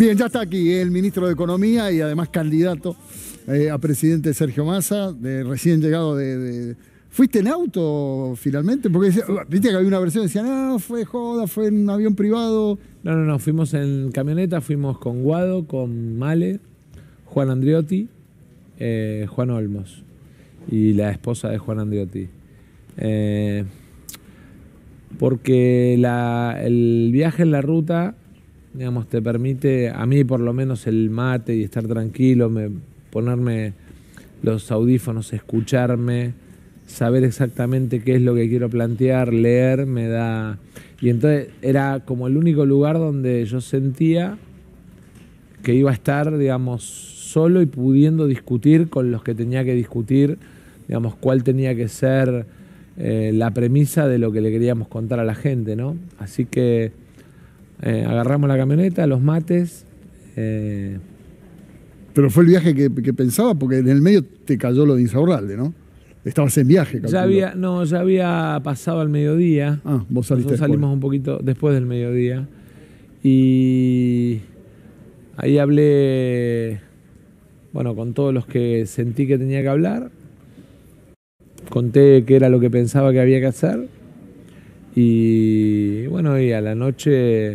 Bien, ya está aquí el ministro de Economía y además candidato a presidente Sergio Massa, recién llegado ¿Fuiste en auto finalmente? Porque viste que había una versión que decía, no, fue joda, fue en un avión privado. No, fuimos en camioneta, fuimos con Guado, con Male, Juan Andriotti, Juan Olmos y la esposa de Juan Andriotti. Porque el viaje en la ruta, digamos, te permite, a mí por lo menos el mate y estar tranquilo, ponerme los audífonos, escucharme, saber exactamente qué es lo que quiero plantear, leer, me da... Y entonces era como el único lugar donde yo sentía que iba a estar, digamos, solo y pudiendo discutir con los que tenía que discutir, digamos, cuál tenía que ser la premisa de lo que le queríamos contar a la gente, ¿no? Así que agarramos la camioneta, los mates... Pero fue el viaje que pensaba, porque en el medio te cayó lo de Insaurralde, ¿no? Estabas en viaje, ya había pasado al mediodía. Ah, vos saliste. Nosotros salimos un poquito después del mediodía. Y ahí hablé, bueno, con todos los que sentí que tenía que hablar. Conté qué era lo que pensaba que había que hacer. Y bueno, y a la noche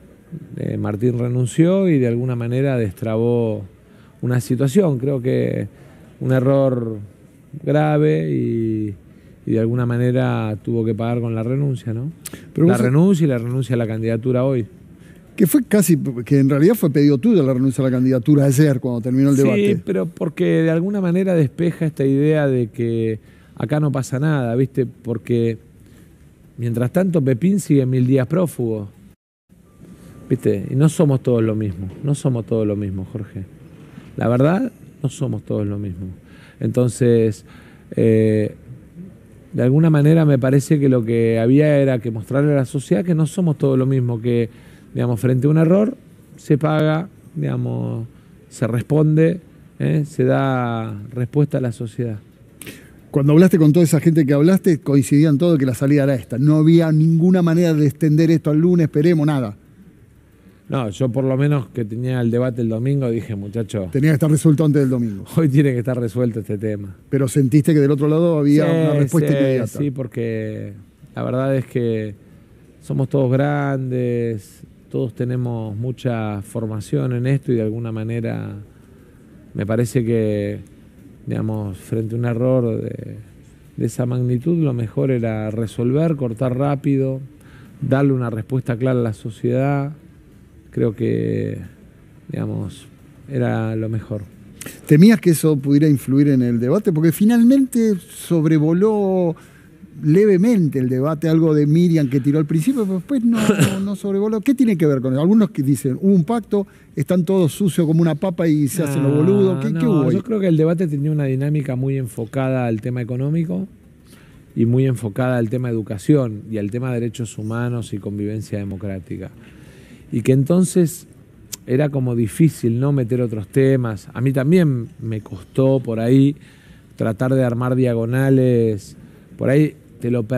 Martín renunció y de alguna manera destrabó una situación. Creo que un error grave y de alguna manera tuvo que pagar con la renuncia, ¿no? Pero la renuncia y la renuncia a la candidatura hoy. Que fue que en realidad fue pedido tuyo la renuncia a la candidatura ayer cuando terminó el debate. Sí, pero porque de alguna manera despeja esta idea de que acá no pasa nada, ¿viste? Porque mientras tanto Pepín sigue 1000 días prófugo, ¿viste? Y no somos todos lo mismo, Jorge. La verdad, no somos todos lo mismo. Entonces, de alguna manera me parece que lo que había era que mostrarle a la sociedad que no somos todos lo mismo, que, digamos, frente a un error se paga, digamos, se responde, se da respuesta a la sociedad. Cuando hablaste con toda esa gente que hablaste, coincidían todos que la salida era esta. No había ninguna manera de extender esto al lunes, esperemos, nada. No, yo por lo menos que tenía el debate el domingo dije, muchacho... Tenía que estar resuelto antes del domingo. Hoy tiene que estar resuelto este tema. Pero sentiste que del otro lado había una respuesta inmediata. Sí, porque la verdad es que somos todos grandes, todos tenemos mucha formación en esto y de alguna manera me parece que, digamos, frente a un error de esa magnitud, lo mejor era resolver, cortar rápido, darle una respuesta clara a la sociedad. Creo que, digamos, era lo mejor. ¿Temías que eso pudiera influir en el debate? Porque finalmente sobrevoló levemente el debate, algo de Miriam que tiró al principio, pero después no sobrevoló. ¿Qué tiene que ver con eso? Algunos que dicen, hubo un pacto, están todos sucios como una papa y se hacen los boludos. ¿Qué hubo ahí? Yo creo que el debate tenía una dinámica muy enfocada al tema económico y muy enfocada al tema educación y al tema de derechos humanos y convivencia democrática. Y que entonces era como difícil no meter otros temas. A mí también me costó por ahí tratar de armar diagonales. Por ahí te lo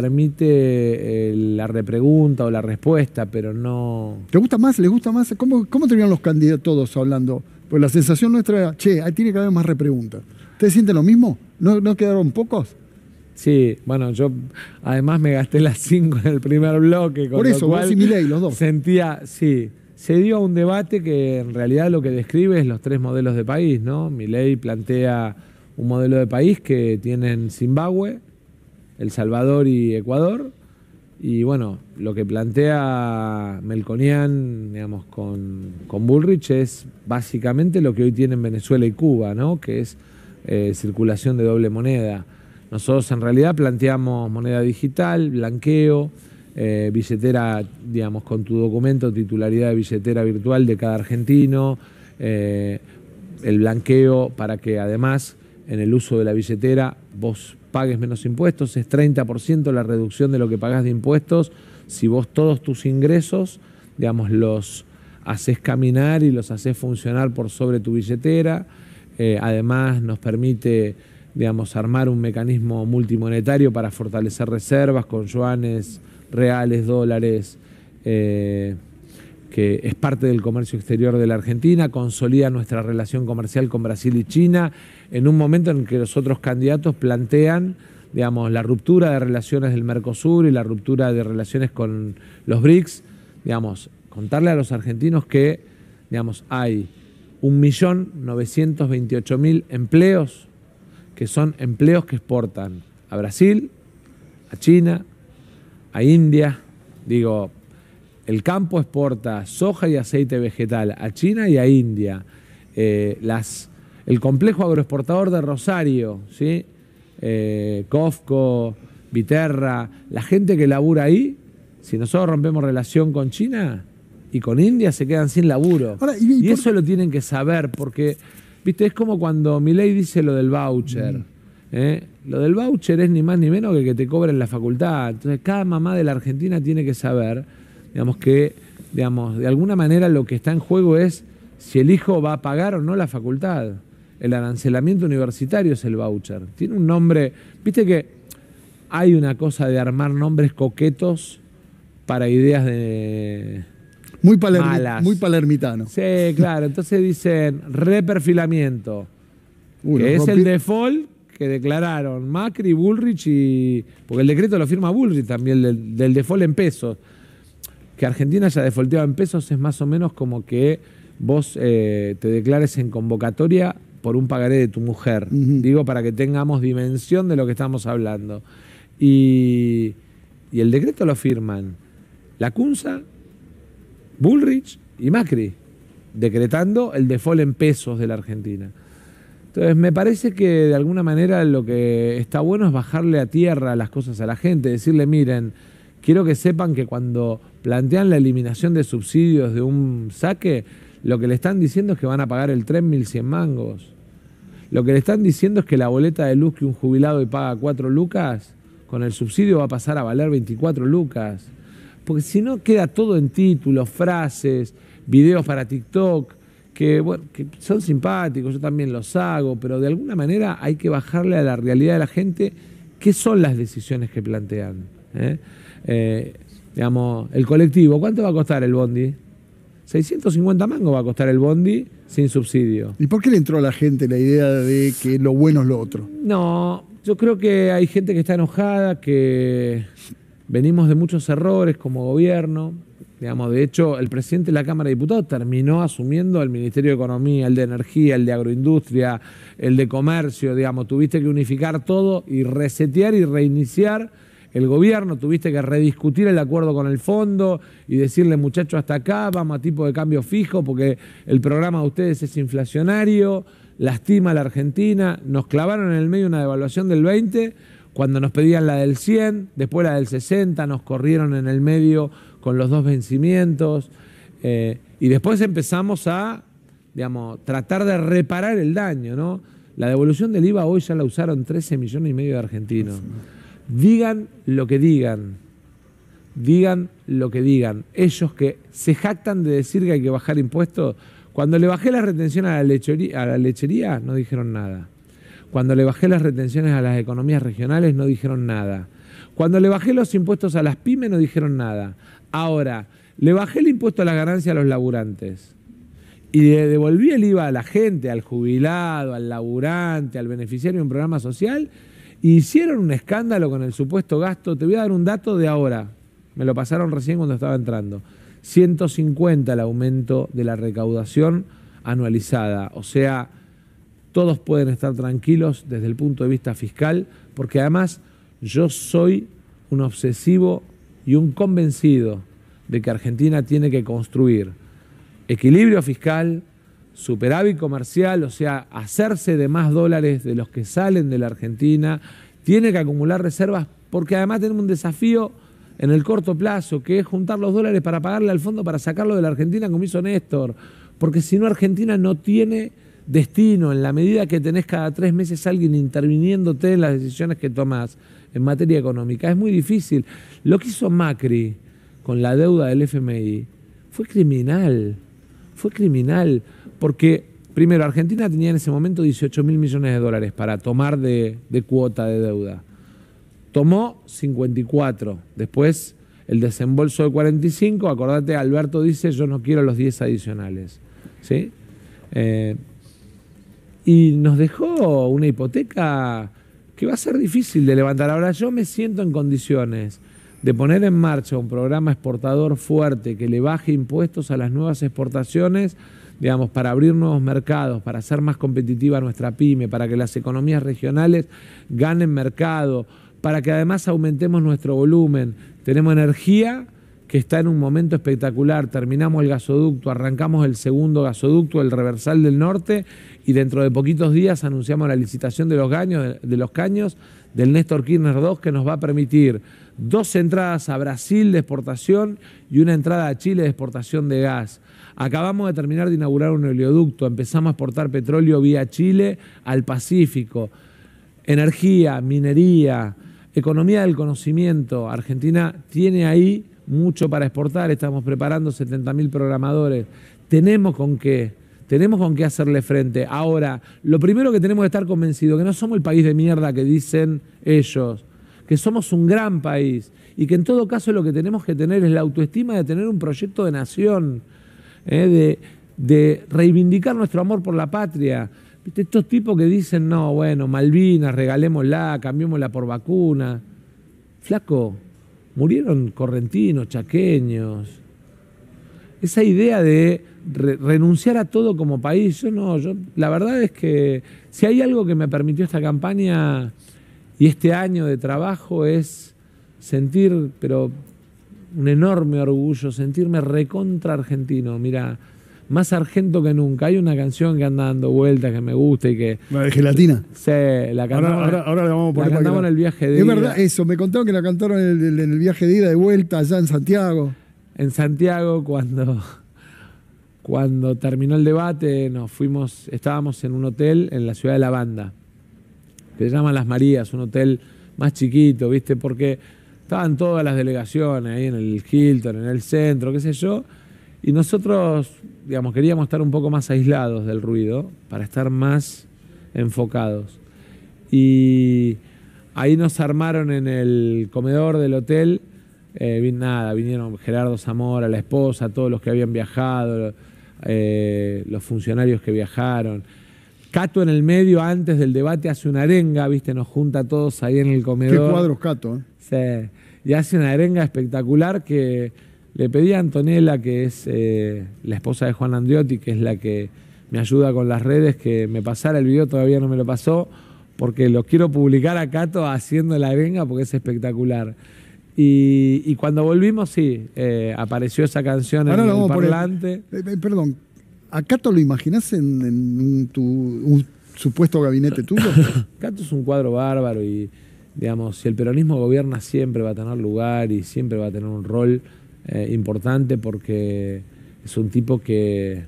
permite la repregunta o la respuesta, pero no... ¿Te gusta más? ¿Les gusta más? ¿Cómo terminaron los candidatos todos hablando? Pues la sensación nuestra era, che, ahí tiene que haber más repreguntas. ¿Ustedes sienten lo mismo? ¿No quedaron pocos? Sí, bueno, yo además me gasté las 5 en el primer bloque. Por eso, vos y Milei, los dos. Sentía, sí, se dio un debate que en realidad lo que describe es los 3 modelos de país, ¿no? Milei plantea un modelo de país que tienen Zimbabue, El Salvador y Ecuador. Y bueno, lo que plantea Melconian, digamos, con Bullrich es básicamente lo que hoy tienen Venezuela y Cuba, ¿no? Que es circulación de doble moneda. Nosotros en realidad planteamos moneda digital, blanqueo, billetera, digamos, con tu documento, titularidad de billetera virtual de cada argentino, el blanqueo para que además en el uso de la billetera vos pagues menos impuestos, es 30% la reducción de lo que pagás de impuestos si vos todos tus ingresos, digamos, los haces caminar y los haces funcionar por sobre tu billetera. Además nos permite, digamos, armar un mecanismo multimonetario para fortalecer reservas con yuanes, reales, dólares, que es parte del comercio exterior de la Argentina, consolida nuestra relación comercial con Brasil y China, en un momento en que los otros candidatos plantean, digamos, la ruptura de relaciones del Mercosur y la ruptura de relaciones con los BRICS. Digamos, contarle a los argentinos que, digamos, hay 1.928.000 empleos que son empleos que exportan a Brasil, a China, a India. Digo, el campo exporta soja y aceite vegetal a China y a India. El complejo agroexportador de Rosario, ¿sí? Cofco, Viterra, la gente que labura ahí, si nosotros rompemos relación con China y con India, se quedan sin laburo. Ahora, y eso lo tienen que saber, porque, viste, es como cuando Milei dice lo del voucher. Lo del voucher es ni más ni menos que te cobren la facultad. Entonces, cada mamá de la Argentina tiene que saber, digamos, que, digamos, de alguna manera lo que está en juego es si el hijo va a pagar o no la facultad. El arancelamiento universitario es el voucher. Tiene un nombre, viste que hay una cosa de armar nombres coquetos para ideas de malas. Muy palermitano. Sí, claro. Entonces dicen reperfilamiento, que es el default que declararon Macri, Bullrich y... Porque el decreto lo firma Bullrich también, del default en pesos. Que Argentina haya defaulteado en pesos es más o menos como que vos te declares en convocatoria por un pagaré de tu mujer. Digo, para que tengamos dimensión de lo que estamos hablando. Y el decreto lo firman Lacunza, Bullrich y Macri, decretando el default en pesos de la Argentina. Entonces, me parece que de alguna manera lo que está bueno es bajarle a tierra las cosas a la gente, decirle, miren, quiero que sepan que cuando plantean la eliminación de subsidios de un saque, lo que le están diciendo es que van a pagar el tren 1.100 mangos. Lo que le están diciendo es que la boleta de luz que un jubilado y paga 4 lucas, con el subsidio va a pasar a valer 24 lucas. Porque si no queda todo en títulos, frases, videos para TikTok, que, bueno, que son simpáticos, yo también los hago, pero de alguna manera hay que bajarle a la realidad de la gente qué son las decisiones que plantean. Digamos, el colectivo, ¿cuánto va a costar el bondi? 650 mangos va a costar el bondi sin subsidio. ¿Y por qué le entró a la gente la idea de que lo bueno es lo otro? No, yo creo que hay gente que está enojada, que venimos de muchos errores como gobierno. Digamos, de hecho, el presidente de la Cámara de Diputados terminó asumiendo el Ministerio de Economía, el de Energía, el de Agroindustria, el de Comercio. Digamos, tuviste que unificar todo y resetear y reiniciar el gobierno, tuviste que rediscutir el acuerdo con el fondo y decirle, muchachos, hasta acá, vamos a tipo de cambio fijo porque el programa de ustedes es inflacionario, lastima a la Argentina. Nos clavaron en el medio una devaluación del 20 cuando nos pedían la del 100, después la del 60, nos corrieron en el medio con los 2 vencimientos y después empezamos a, digamos, tratar de reparar el daño, ¿no? La devolución del IVA hoy ya la usaron 13,5 millones de argentinos. Digan lo que digan, ellos que se jactan de decir que hay que bajar impuestos, cuando le bajé la retención a la lechería no dijeron nada. Cuando le bajé las retenciones a las economías regionales no dijeron nada. Cuando le bajé los impuestos a las pymes no dijeron nada. Ahora, le bajé el impuesto a las ganancias a los laburantes y le devolví el IVA a la gente, al jubilado, al laburante, al beneficiario de un programa social. Hicieron un escándalo con el supuesto gasto. Te voy a dar un dato de ahora. Me lo pasaron recién cuando estaba entrando. 150 el aumento de la recaudación anualizada. O sea, todos pueden estar tranquilos desde el punto de vista fiscal, porque además yo soy un obsesivo y un convencido de que Argentina tiene que construir equilibrio fiscal, superávit comercial, o sea, hacerse de más dólares de los que salen de la Argentina, tiene que acumular reservas, porque además tenemos un desafío en el corto plazo, que es juntar los dólares para pagarle al fondo para sacarlo de la Argentina, como hizo Néstor, porque si no Argentina no tiene destino, en la medida que tenés cada 3 meses alguien interviniéndote en las decisiones que tomás en materia económica. Es muy difícil. Lo que hizo Macri con la deuda del FMI fue criminal, porque primero Argentina tenía en ese momento 18.000 millones de dólares para tomar de cuota de deuda. Tomó 54, después el desembolso de 45, acordate, Alberto dice, yo no quiero los 10 adicionales. ¿Sí? Y nos dejó una hipoteca que va a ser difícil de levantar. Ahora yo me siento en condiciones de poner en marcha un programa exportador fuerte que le baje impuestos a las nuevas exportaciones, digamos, para abrir nuevos mercados, para hacer más competitiva nuestra pyme, para que las economías regionales ganen mercado, para que además aumentemos nuestro volumen. Tenemos energía que está en un momento espectacular. Terminamos el gasoducto, arrancamos el segundo gasoducto, el reversal del norte, y dentro de poquitos días anunciamos la licitación de los caños del Néstor Kirchner 2, que nos va a permitir 2 entradas a Brasil de exportación y una entrada a Chile de exportación de gas. Acabamos de terminar de inaugurar un oleoducto, empezamos a exportar petróleo vía Chile al Pacífico. Energía, minería, economía del conocimiento. Argentina tiene ahí mucho para exportar, estamos preparando 70.000 programadores. Tenemos con qué hacerle frente. Ahora, lo primero que tenemos que estar convencidos, que no somos el país de mierda que dicen ellos, que somos un gran país y que en todo caso lo que tenemos que tener es la autoestima de tener un proyecto de nación, de reivindicar nuestro amor por la patria. ¿Viste? Estos tipos que dicen, no, bueno, Malvinas, regalémosla, cambiémosla por vacuna. Flaco, murieron correntinos, chaqueños. Esa idea de renunciar a todo como país, la verdad es que si hay algo que me permitió esta campaña y este año de trabajo es sentir, pero un enorme orgullo, sentirme recontra argentino. Mira, más argento que nunca. Hay una canción que anda dando vueltas que me gusta y que... ¿La de Gelatina? Sí, la cantamos, ahora la vamos a poner. La cantamos en el viaje de ida. Es verdad, eso, me contaron que la cantaron en el viaje de ida de vuelta allá en Santiago. En Santiago, cuando terminó el debate, estábamos en un hotel en la ciudad de La Banda, que se llama Las Marías, un hotel más chiquito, ¿viste? Porque estaban todas las delegaciones ahí en el Hilton, en el centro, qué sé yo, y nosotros, digamos, queríamos estar un poco más aislados del ruido para estar más enfocados. Y ahí nos armaron en el comedor del hotel, vinieron Gerardo Zamora, la esposa, todos los que habían viajado, los funcionarios que viajaron. Cato en el medio, antes del debate, hace una arenga, ¿viste? Nos junta a todos ahí en el comedor. Qué cuadros, Cato, ¿eh? Sí. Y hace una arenga espectacular que le pedí a Antonella, que es la esposa de Juan Andriotti, que es la que me ayuda con las redes, que me pasara el video, todavía no me lo pasó, porque lo quiero publicar a Cato haciendo la arenga porque es espectacular. Y cuando volvimos, sí, apareció esa canción en el parlante. Perdón, ¿a Cato lo imaginás en un supuesto gabinete tuyo? Cato es un cuadro bárbaro y, digamos, si el peronismo gobierna siempre va a tener lugar y siempre va a tener un rol importante porque es un tipo que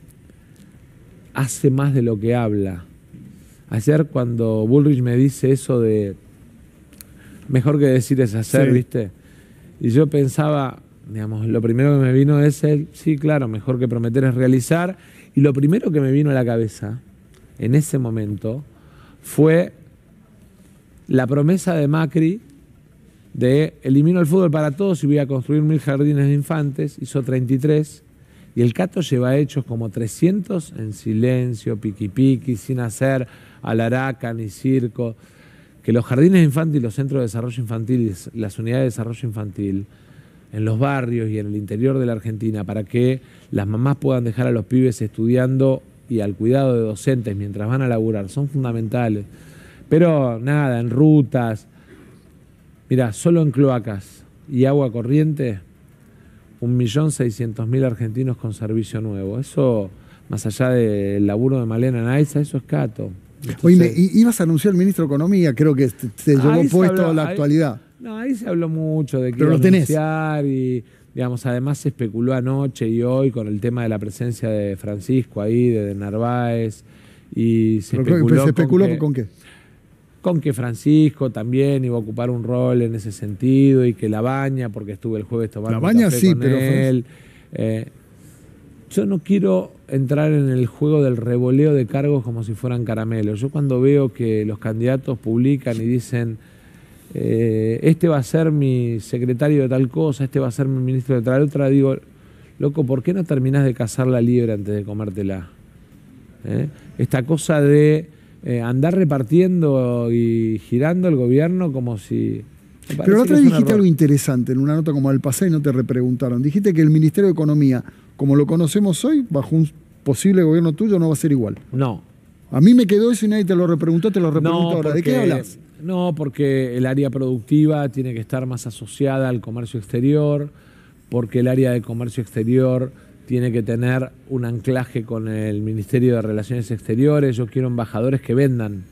hace más de lo que habla. Ayer cuando Bullrich me dice eso de mejor que decir es hacer, sí. ¿Viste? Y yo pensaba, digamos, lo primero que me vino es sí, claro, mejor que prometer es realizar. Y lo primero que me vino a la cabeza en ese momento fue la promesa de Macri de elimino el fútbol para todos y voy a construir 1000 jardines de infantes. Hizo 33 y el Cato lleva hechos como 300 en silencio, piqui piqui, sin hacer alaraca ni circo. Que los jardines de infantes y los centros de desarrollo infantil y las unidades de desarrollo infantil en los barrios y en el interior de la Argentina, para que las mamás puedan dejar a los pibes estudiando y al cuidado de docentes mientras van a laburar, son fundamentales. Pero nada, en rutas, mirá, solo en cloacas y agua corriente, 1.600.000 argentinos con servicio nuevo. Eso, más allá del laburo de Malena Naiza, eso es Cato. Oye, ibas a anunciar al ministro de Economía, creo que se llevó puesto a la actualidad. No, ahí se habló mucho de que iba a anunciar y, digamos, además se especuló anoche y hoy con el tema de la presencia de Francisco ahí, de Narváez, y se especuló ¿con qué? Con que Francisco también iba a ocupar un rol en ese sentido y que Labaña, porque estuve el jueves tomando un café con él. Yo no quiero entrar en el juego del revoleo de cargos como si fueran caramelos. Yo cuando veo que los candidatos publican y dicen este va a ser mi secretario de tal cosa, este va a ser mi ministro de tal otra. Digo, loco, ¿por qué no terminás de cazar la liebre antes de comértela? Esta cosa de andar repartiendo y girando el gobierno como si... Pero la otra vez dijiste algo interesante en una nota como El Pasado y no te repreguntaron. Dijiste que el Ministerio de Economía, como lo conocemos hoy, bajo un posible gobierno tuyo, no va a ser igual. No. A mí me quedó eso y nadie te lo repreguntó, te lo repregunto ahora. ¿De qué hablas? No, porque el área productiva tiene que estar más asociada al comercio exterior, porque el área de comercio exterior tiene que tener un anclaje con el Ministerio de Relaciones Exteriores. Yo quiero embajadores que vendan.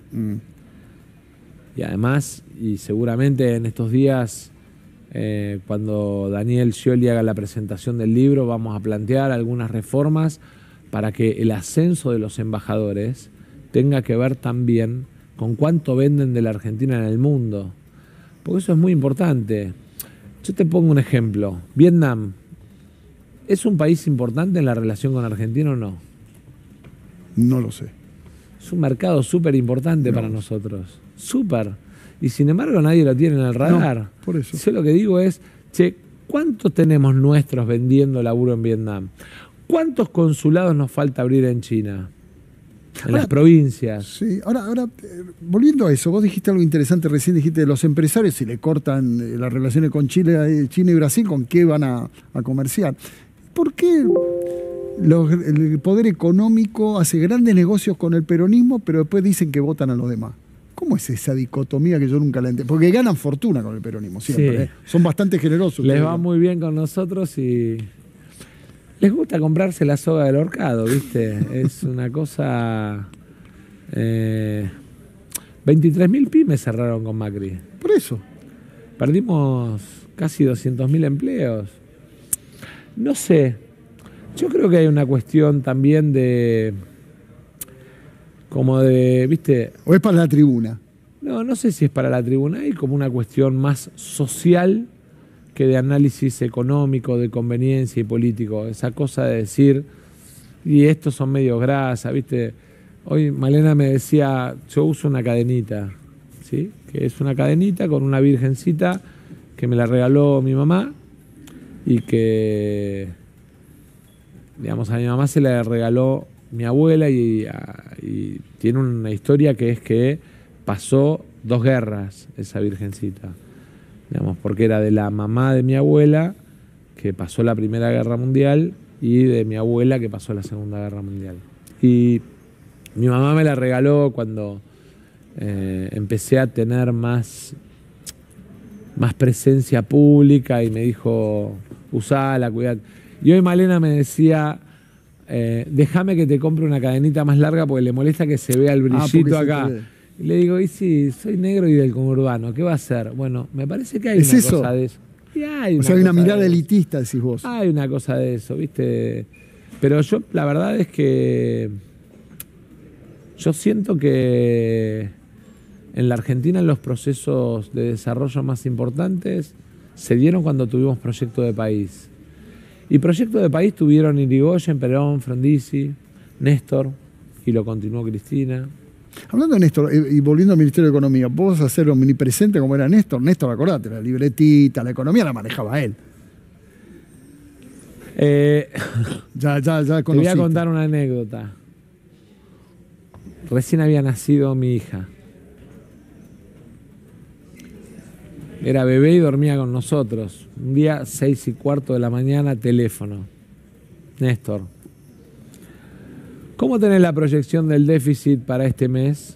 Y además, y seguramente en estos días, cuando Daniel Scioli haga la presentación del libro, vamos a plantear algunas reformas para que el ascenso de los embajadores tenga que ver también con cuánto venden de la Argentina en el mundo. Porque eso es muy importante. Yo te pongo un ejemplo. Vietnam, ¿es un país importante en la relación con Argentina o no? No lo sé. Es un mercado súper importante para nosotros. Súper. Y sin embargo nadie lo tiene en el radar. No, por eso. Yo lo que digo es, che, ¿cuántos tenemos nuestros vendiendo laburo en Vietnam? ¿Cuántos consulados nos falta abrir en China? En las provincias. Sí, ahora, volviendo a eso, vos dijiste algo interesante recién, dijiste de los empresarios, si le cortan las relaciones con Chile, China y Brasil, ¿con qué van a comerciar? ¿Por qué el poder económico hace grandes negocios con el peronismo, pero después dicen que votan a los demás? ¿Cómo es esa dicotomía que yo nunca la entiendo? Porque ganan fortuna con el peronismo, siempre. Sí. Son bastante generosos. Les va muy bien con nosotros y les gusta comprarse la soga del horcado, ¿viste? Es una cosa... 23.000 pymes cerraron con Macri. Por eso. Perdimos casi 200.000 empleos. No sé. Yo creo que hay una cuestión también de... como de, ¿viste? ¿O es para la tribuna? No sé si es para la tribuna. Hay como una cuestión más social que de análisis económico, de conveniencia y político. Esa cosa de decir, y estos son medios grasa, ¿viste? Hoy Malena me decía, yo uso una cadenita, ¿sí? Que es una cadenita con una virgencita que me la regaló mi mamá y que, digamos, a mi mamá se la regaló mi abuela y tiene una historia que es que pasó 2 guerras esa virgencita. Digamos, porque era de la mamá de mi abuela, que pasó la Primera Guerra Mundial, y de mi abuela, que pasó la Segunda Guerra Mundial. Y mi mamá me la regaló cuando empecé a tener más presencia pública y me dijo, usala, cuidate. Y hoy Malena me decía, déjame que te compre una cadenita más larga porque le molesta que se vea el brillito acá. Y le digo, y sí, soy negro y del conurbano, ¿qué va a hacer? Bueno, me parece que hay una cosa de eso. Y hay una mirada elitista, decís vos. Hay una cosa de eso, ¿viste? Pero yo, la verdad es que yo siento que en la Argentina los procesos de desarrollo más importantes se dieron cuando tuvimos proyecto de país. Y proyecto de país tuvieron Irigoyen, Perón, Frondizi, Néstor, y lo continuó Cristina. Hablando de Néstor, y volviendo al Ministerio de Economía, ¿vos hacer omnipresente como era Néstor? Néstor, acordate, la libretita, la economía la manejaba él. Ya Te voy a contar una anécdota. Recién había nacido mi hija. Era bebé y dormía con nosotros. Un día, 6:15 de la mañana, teléfono. Néstor, ¿cómo tenés la proyección del déficit para este mes?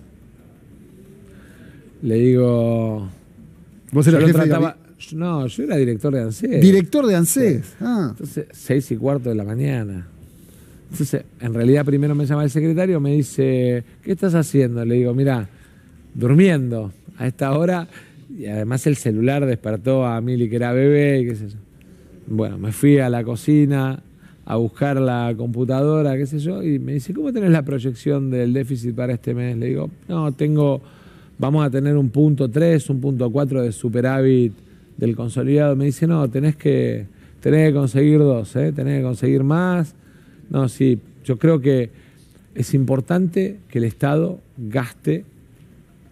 Le digo... ¿Vos eras jefe No, yo era director de ANSES. ¿Director de ANSES? Sí. Ah. Entonces, 6:15 de la mañana. Entonces, en realidad primero me llama el secretario, me dice, ¿qué estás haciendo? Le digo, mira, durmiendo a esta hora... Y además el celular despertó a Mili, que era bebé, y qué sé yo. Bueno, me fui a la cocina a buscar la computadora, qué sé yo, y me dice, ¿cómo tenés la proyección del déficit para este mes? Le digo, no, vamos a tener un 0.3, un 0.4 de superávit del consolidado. Me dice, no, tenés que conseguir 2, tenés que conseguir más. No, sí, yo creo que es importante que el Estado gaste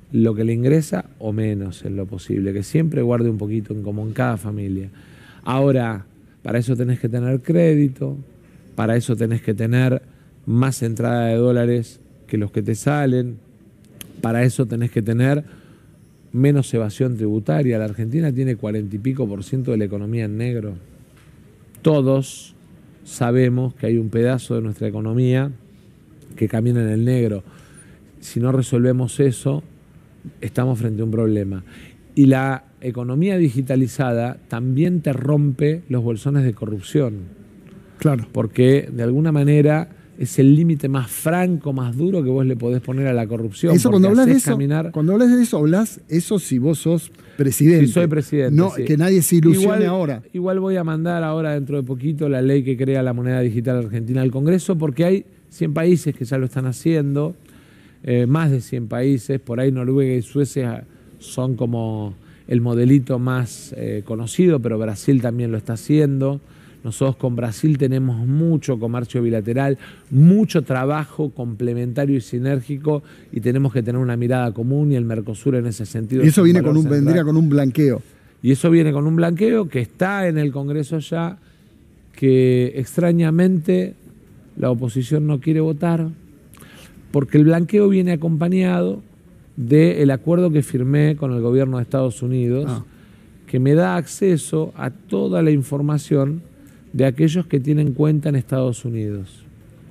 lo que le ingresa o menos en lo posible, que siempre guarde un poquito, como en cada familia. Ahora, para eso tenés que tener crédito, para eso tenés que tener más entrada de dólares que los que te salen, para eso tenés que tener menos evasión tributaria. La Argentina tiene 40 y pico % de la economía en negro. Todos sabemos que hay un pedazo de nuestra economía que camina en el negro. Si no resolvemos eso, estamos frente a un problema. Y la economía digitalizada también te rompe los bolsones de corrupción. Claro. Porque de alguna manera es el límite más franco, más duro que vos le podés poner a la corrupción. Eso cuando hablas de eso, caminar... cuando hablas de eso, hablas eso si vos sos presidente. Si soy presidente. No, sí. Que nadie se ilusione ahora. Igual voy a mandar ahora dentro de poquito la ley que crea la moneda digital argentina al Congreso, porque hay 100 países que ya lo están haciendo, más de 100 países, por ahí Noruega y Suecia son como el modelito más conocido, pero Brasil también lo está haciendo. Nosotros con Brasil tenemos mucho comercio bilateral, mucho trabajo complementario y sinérgico, y tenemos que tener una mirada común, y el Mercosur en ese sentido. Y eso viene vendría con un blanqueo. Y eso viene con un blanqueo que está en el Congreso ya, que extrañamente la oposición no quiere votar, porque el blanqueo viene acompañado del acuerdo que firmé con el gobierno de Estados Unidos, que me da acceso a toda la información de aquellos que tienen cuenta en Estados Unidos.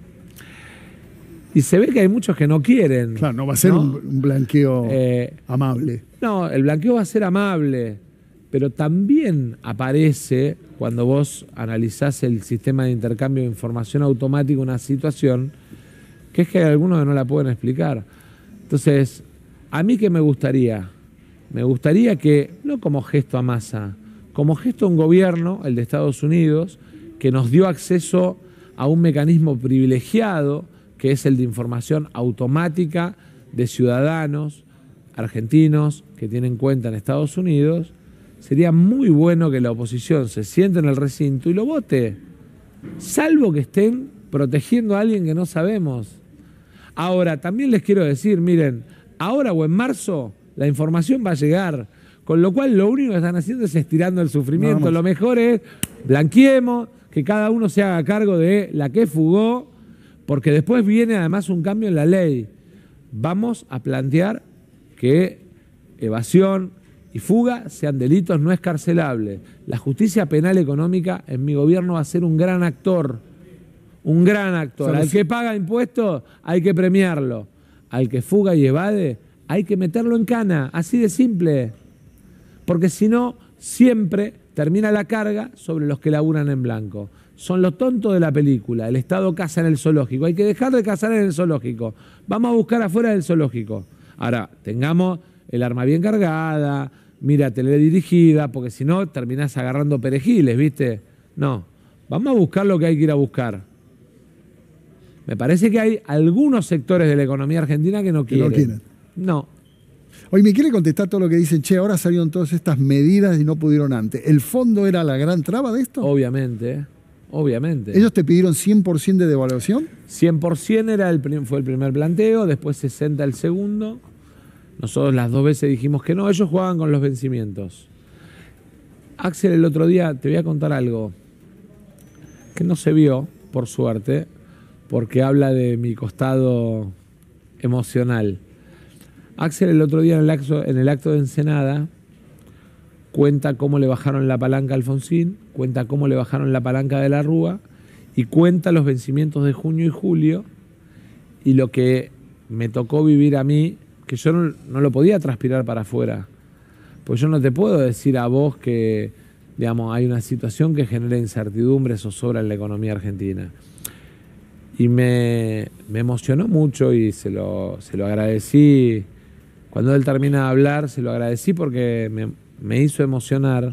Y se ve que hay muchos que no quieren. Claro, no va a ser un blanqueo amable. No, el blanqueo va a ser amable, pero también aparece, cuando vos analizás el sistema de intercambio de información automático, una situación que es que hay algunos que no la pueden explicar. Entonces, ¿a mí qué me gustaría? Me gustaría que, no como gesto a Massa, como gesto a un gobierno, el de Estados Unidos, que nos dio acceso a un mecanismo privilegiado, que es el de información automática de ciudadanos argentinos que tienen cuenta en Estados Unidos. Sería muy bueno que la oposición se siente en el recinto y lo vote, salvo que estén protegiendo a alguien que no sabemos. Ahora, también les quiero decir, miren, ahora o en marzo la información va a llegar, con lo cual lo único que están haciendo es estirando el sufrimiento. Vamos. Lo mejor es blanqueemos, que cada uno se haga cargo de la que fugó, porque después viene además un cambio en la ley. Vamos a plantear que evasión y fuga sean delitos no escarcelables. La justicia penal económica en mi gobierno va a ser un gran actor. Un gran actor. Al que paga impuestos hay que premiarlo. Al que fuga y evade hay que meterlo en cana. Así de simple. Porque si no, siempre termina la carga sobre los que laburan en blanco. Son los tontos de la película. El Estado caza en el zoológico. Hay que dejar de cazar en el zoológico. Vamos a buscar afuera del zoológico. Ahora, tengamos el arma bien cargada, mira, teledirigida, porque si no terminás agarrando perejiles, ¿viste? No, vamos a buscar lo que hay que ir a buscar. Me parece que hay algunos sectores de la economía argentina que no quieren. No. Hoy me quiere contestar todo lo que dicen, che, ahora salieron todas estas medidas y no pudieron antes. ¿El fondo era la gran traba de esto? Obviamente, obviamente. ¿Ellos te pidieron 100% de devaluación? 100% fue el primer planteo, después 60 el segundo. Nosotros las dos veces dijimos que no, ellos jugaban con los vencimientos. Axel, el otro día, te voy a contar algo que no se vio, por suerte, porque habla de mi costado emocional. Axel el otro día en el acto de Ensenada cuenta cómo le bajaron la palanca a Alfonsín, cuenta cómo le bajaron la palanca de la Rúa y cuenta los vencimientos de junio y julio y lo que me tocó vivir a mí, que yo no lo podía transpirar para afuera. Pues yo no te puedo decir a vos que, digamos, hay una situación que genera incertidumbre, zozobra en la economía argentina. Y me emocionó mucho y se lo agradecí. Cuando él termina de hablar, se lo agradecí porque me hizo emocionar.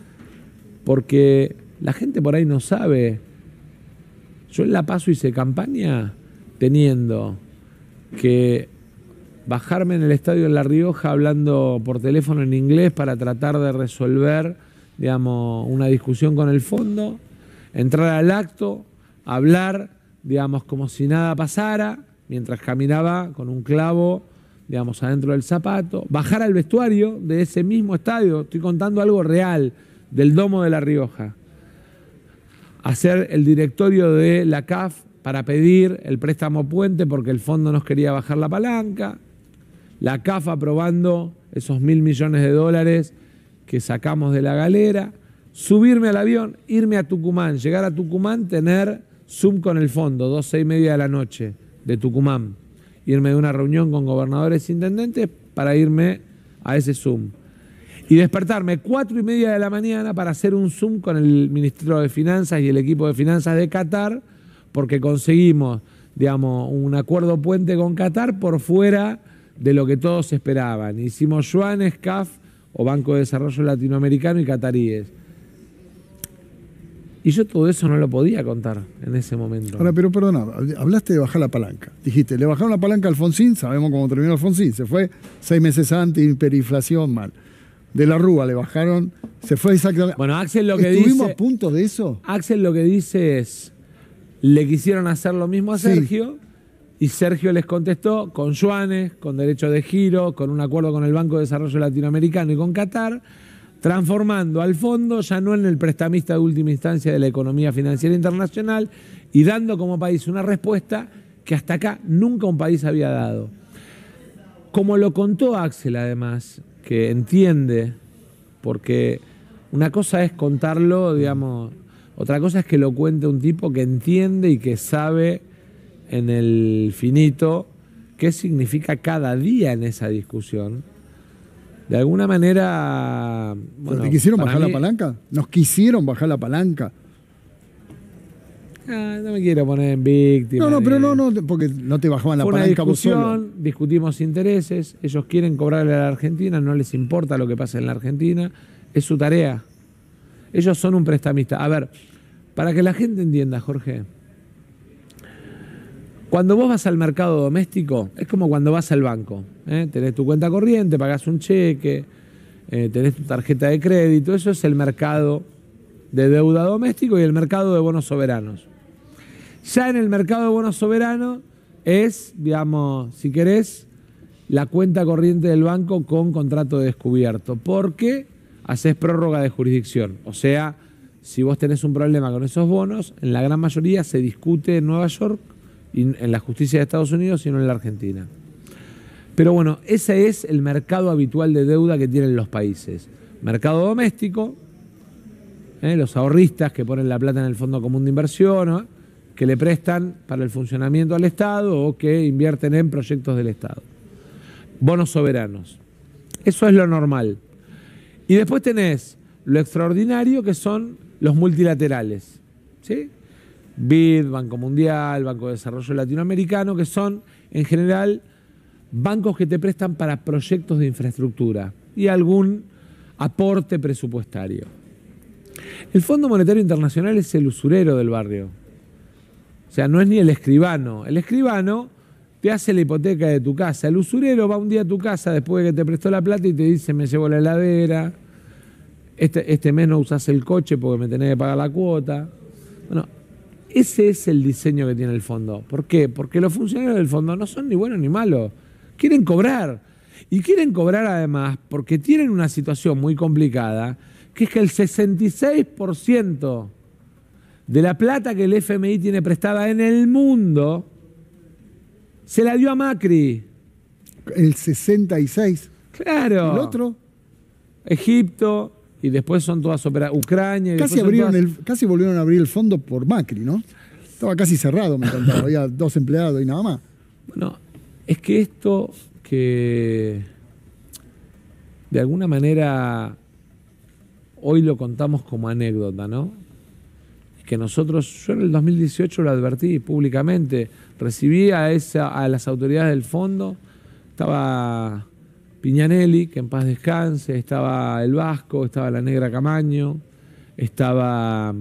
Porque la gente por ahí no sabe. Yo en La Paso hice campaña teniendo que bajarme en el estadio en La Rioja hablando por teléfono en inglés para tratar de resolver, digamos, una discusión con el fondo, entrar al acto, hablar, digamos, como si nada pasara, mientras caminaba con un clavo digamos, adentro del zapato, bajar al vestuario de ese mismo estadio, estoy contando algo real, del Domo de La Rioja, hacer el directorio de la CAF para pedir el préstamo puente porque el fondo nos quería bajar la palanca, la CAF aprobando esos 1.000 millones de dólares que sacamos de la galera, subirme al avión, irme a Tucumán, llegar a Tucumán, tener Zoom con el fondo, 12:30 de la noche de Tucumán, irme de una reunión con gobernadores e intendentes para irme a ese Zoom. Y despertarme 4:30 de la mañana para hacer un Zoom con el Ministro de Finanzas y el equipo de finanzas de Qatar, porque conseguimos, digamos, un acuerdo puente con Qatar por fuera de lo que todos esperaban. Hicimos yuanes, CAF o Banco de Desarrollo Latinoamericano y cataríes. Y yo todo eso no lo podía contar en ese momento. Ahora, pero perdona, hablaste de bajar la palanca. Dijiste, le bajaron la palanca a Alfonsín, sabemos cómo terminó Alfonsín. Se fue 6 meses antes, hiperinflación, mal. De la Rúa le bajaron, se fue exactamente. Bueno, Axel lo que ¿Estuvimos dice, a punto de eso? Axel lo que dice es, le quisieron hacer lo mismo a Sergio, y Sergio les contestó con yuanes, con derecho de giro, con un acuerdo con el Banco de Desarrollo Latinoamericano y con Qatar, transformando al fondo ya no en el prestamista de última instancia de la economía financiera internacional y dando como país una respuesta que hasta acá nunca un país había dado. Como lo contó Axel además, que entiende, porque una cosa es contarlo, digamos, otra cosa es que lo cuente un tipo que entiende y que sabe en el finito qué significa cada día en esa discusión. De alguna manera... Bueno, ¿te quisieron bajar la palanca? ¿Nos quisieron bajar la palanca? No me quiero poner en víctima. No, pero no, porque no te bajaban la palanca vos solo. Fue una discusión, discutimos intereses, ellos quieren cobrarle a la Argentina, no les importa lo que pasa en la Argentina, es su tarea. Ellos son un prestamista. A ver, para que la gente entienda, Jorge, cuando vos vas al mercado doméstico, es como cuando vas al banco. Tenés tu cuenta corriente, pagás un cheque, tenés tu tarjeta de crédito, eso es el mercado de deuda doméstico y el mercado de bonos soberanos. Ya en el mercado de bonos soberanos es, digamos, si querés, la cuenta corriente del banco con contrato de descubierto, porque haces prórroga de jurisdicción. O sea, si vos tenés un problema con esos bonos, en la gran mayoría se discute en Nueva York, y en la justicia de Estados Unidos y no en la Argentina. Pero bueno, ese es el mercado habitual de deuda que tienen los países. Mercado doméstico, los ahorristas que ponen la plata en el Fondo Común de Inversión, ¿no?, que le prestan para el funcionamiento al Estado o que invierten en proyectos del Estado. Bonos soberanos. Eso es lo normal. Y después tenés lo extraordinario, que son los multilaterales, ¿sí? BID, Banco Mundial, Banco de Desarrollo Latinoamericano, que son, en general, bancos que te prestan para proyectos de infraestructura y algún aporte presupuestario. El Fondo Monetario Internacional es el usurero del barrio. O sea, no es ni el escribano. El escribano te hace la hipoteca de tu casa. El usurero va un día a tu casa después de que te prestó la plata y te dice, me llevo la heladera, este mes no usás el coche porque me tenés que pagar la cuota. Bueno, ese es el diseño que tiene el fondo. ¿Por qué? Porque los funcionarios del fondo no son ni buenos ni malos. Quieren cobrar. Y quieren cobrar además porque tienen una situación muy complicada, que es que el 66% de la plata que el FMI tiene prestada en el mundo se la dio a Macri. El 66. Claro. ¿El otro? Egipto, y después son todas Ucrania. Y casi volvieron a abrir el fondo por Macri, ¿no? Estaba casi cerrado, me contaba. Había 2 empleados y nada más. Bueno, es que esto que de alguna manera hoy lo contamos como anécdota, ¿no? Que nosotros, yo en el 2018 lo advertí públicamente, recibí a las autoridades del fondo, estaba Piñanelli, que en paz descanse, estaba el Vasco, estaba la Negra Camaño, estaba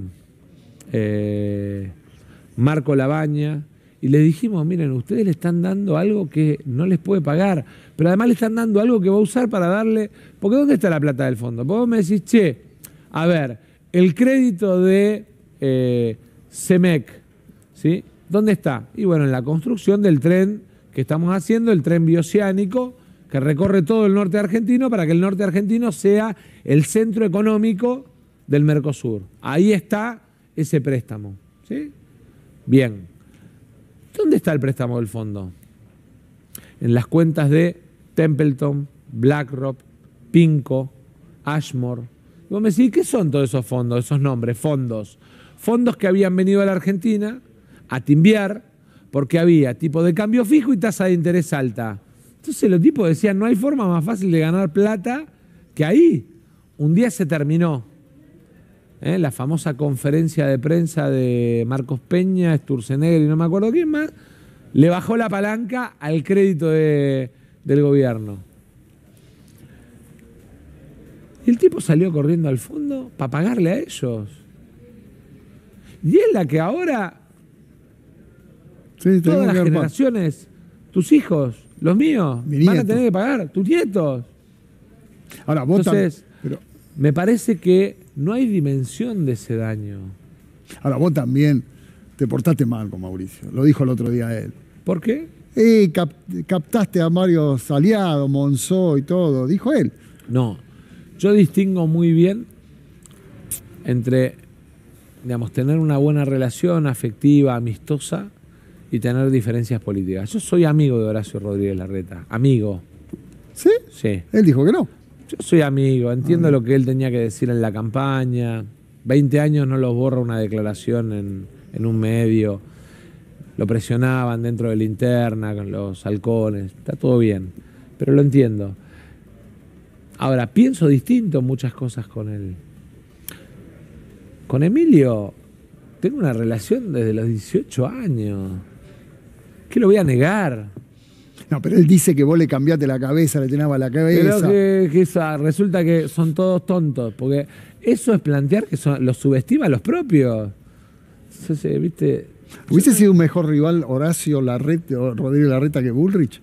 Marco Labaña, y les dijimos, miren, ustedes le están dando algo que no les puede pagar, pero además le están dando algo que va a usar para darle, porque ¿dónde está la plata del fondo? Porque vos me decís, che, a ver, el crédito de CEMEC, ¿sí? ¿Dónde está? Y bueno, en la construcción del tren que estamos haciendo el tren bioceánico que recorre todo el norte argentino para que el norte argentino sea el centro económico del Mercosur. Ahí está ese préstamo. ¿Sí? Bien. ¿Dónde está el préstamo del fondo? En las cuentas de Templeton, BlackRock, Pinco, Ashmore. Y vos me decís, ¿qué son todos esos fondos, esos nombres? Fondos. Fondos que habían venido a la Argentina a timbiar porque había tipo de cambio fijo y tasa de interés alta. Entonces los tipos decían, no hay forma más fácil de ganar plata que ahí. Un día se terminó. La famosa conferencia de prensa de Marcos Peña, Sturzenegger y no me acuerdo quién más, le bajó la palanca al crédito del gobierno. Y el tipo salió corriendo al fondo para pagarle a ellos. Y es la que ahora todas las generaciones, tus hijos, los míos, van a tener que pagar, tus nietos. Ahora, vos entonces, me parece que no hay dimensión de ese daño. Ahora, vos también te portaste mal con Mauricio. Lo dijo el otro día él. ¿Por qué? Captaste a Mario Aliados, Monzó y todo. Dijo él. No. Yo distingo muy bien entre, digamos, tener una buena relación afectiva, amistosa y tener diferencias políticas. Yo soy amigo de Horacio Rodríguez Larreta. Amigo. ¿Sí? Sí. Él dijo que no. Yo soy amigo, entiendo lo que él tenía que decir en la campaña. 20 años no los borra una declaración en un medio. Lo presionaban dentro de la interna con los halcones. Está todo bien, pero lo entiendo. Ahora, pienso distinto en muchas cosas con él. Con Emilio tengo una relación desde los 18 años. ¿Qué lo voy a negar? No, pero él dice que vos le cambiaste la cabeza, le tenabas la cabeza. Pero resulta que son todos tontos, porque eso es plantear que los subestima a los propios. Entonces, ¿viste? ¿Hubiese sido un mejor rival Horacio Larreta, o Rodríguez Larreta que Bullrich?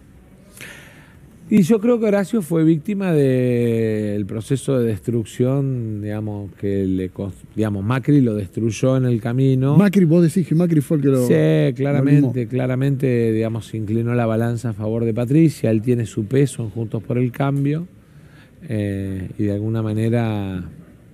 Y yo creo que Horacio fue víctima del proceso de destrucción, digamos, que Macri lo destruyó en el camino. Macri, vos decís que Macri fue el que lo... Sí, claramente, digamos, se inclinó la balanza a favor de Patricia. Él tiene su peso en Juntos por el Cambio y de alguna manera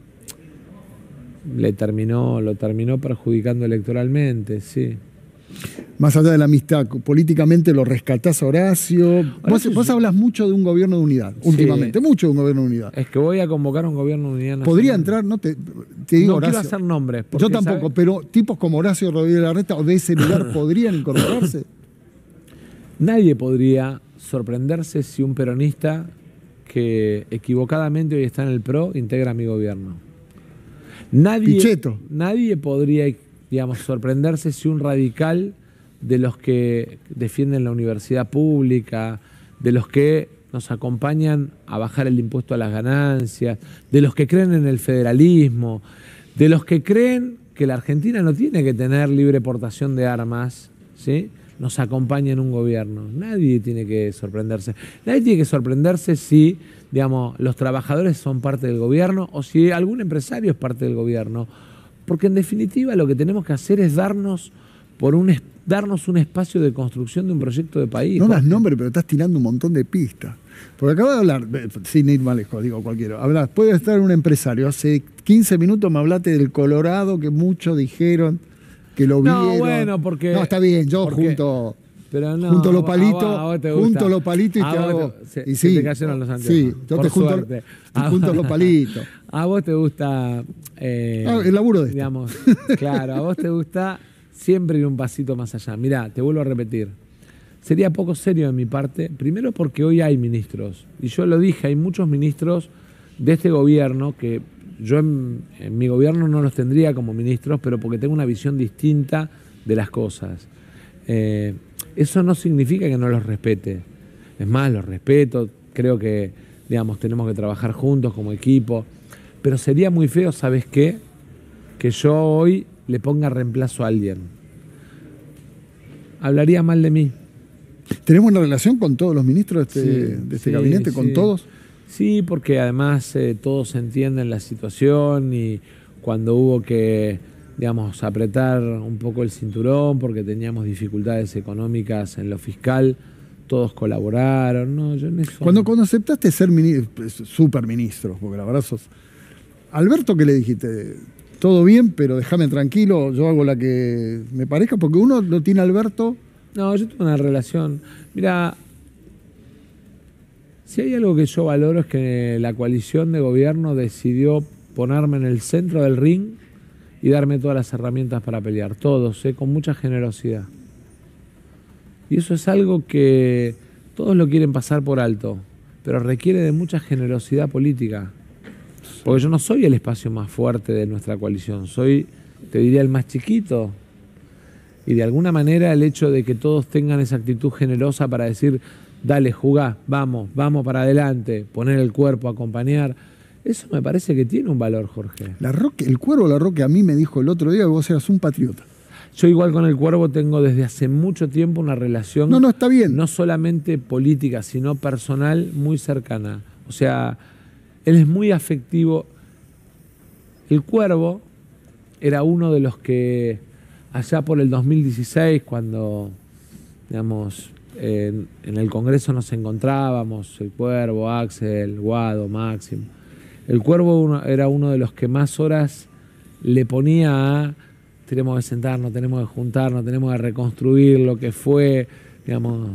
lo terminó perjudicando electoralmente, sí. Más allá de la amistad, políticamente lo rescatás a Horacio. Vos hablas mucho de un gobierno de unidad, últimamente, mucho de un gobierno de unidad. Es que voy a convocar un gobierno de unidad nacional. ¿Podría entrar? No te digo, no Horacio. Quiero hacer nombres. Yo tampoco, ¿sabe? Pero tipos como Horacio Rodríguez Larreta o de ese lugar podrían incorporarse. Nadie podría sorprenderse si un peronista que equivocadamente hoy está en el PRO integra mi gobierno. Nadie podría, digamos, sorprenderse si un radical de los que defienden la universidad pública, de los que nos acompañan a bajar el impuesto a las ganancias, de los que creen en el federalismo, de los que creen que la Argentina no tiene que tener libre portación de armas, ¿sí?, nos acompaña en un gobierno. Nadie tiene que sorprenderse. Nadie tiene que sorprenderse si, digamos, los trabajadores son parte del gobierno o si algún empresario es parte del gobierno. Porque en definitiva lo que tenemos que hacer es darnos un espacio de construcción de un proyecto de país. No das nombre, pero estás tirando un montón de pistas. Porque acabo de hablar, sin ir más lejos, digo cualquiera, puede estar un empresario, hace 15 minutos me hablaste del Colorado, que muchos dijeron que lo vieron. No, bueno, porque... No, está bien, yo junto los palitos, junto los palitos y te hago... Y sí, te cayeron los anteojos. Sí, yo te junto los palitos. A vos te gusta... el laburo de digamos, claro, a vos te gusta siempre ir un pasito más allá. Mirá, te vuelvo a repetir. Sería poco serio de mi parte, primero porque hoy hay ministros, y yo lo dije, hay muchos ministros de este gobierno que yo en mi gobierno no los tendría como ministros, pero porque tengo una visión distinta de las cosas. Eso no significa que no los respete. Es más, los respeto, creo que, digamos, tenemos que trabajar juntos como equipo, pero sería muy feo, ¿sabes qué?, que yo hoy le ponga reemplazo a alguien. Hablaría mal de mí. ¿Tenemos una relación con todos los ministros de este gabinete, con todos? Sí, porque además todos entienden la situación y cuando hubo que, digamos, apretar un poco el cinturón porque teníamos dificultades económicas en lo fiscal. Todos colaboraron, ¿no? Yo en eso... Cuando aceptaste ser superministro, porque la verdad sos... Alberto, ¿qué le dijiste? Todo bien, pero déjame tranquilo, yo hago la que me parezca, porque uno lo tiene Alberto... No, yo tengo una relación... Mira, si hay algo que yo valoro es que la coalición de gobierno decidió ponerme en el centro del ring y darme todas las herramientas para pelear, todos, con mucha generosidad. Y eso es algo que todos lo quieren pasar por alto, pero requiere de mucha generosidad política. Porque yo no soy el espacio más fuerte de nuestra coalición, soy, te diría, el más chiquito. Y de alguna manera el hecho de que todos tengan esa actitud generosa para decir, dale, jugá, vamos para adelante, poner el cuerpo, acompañar, eso me parece que tiene un valor, Jorge. El Cuervo Larroque a mí me dijo el otro día que vos eras un patriota. Yo igual con el Cuervo tengo desde hace mucho tiempo una relación... No, está bien. No solamente política, sino personal muy cercana. O sea, él es muy afectivo. El Cuervo era uno de los que allá por el 2016, cuando, digamos, en el Congreso nos encontrábamos, el Cuervo, Axel, Guado, Máximo. El Cuervo era uno de los que más horas le ponía a... Tenemos que sentarnos, tenemos que juntarnos, tenemos que reconstruir lo que fue, digamos.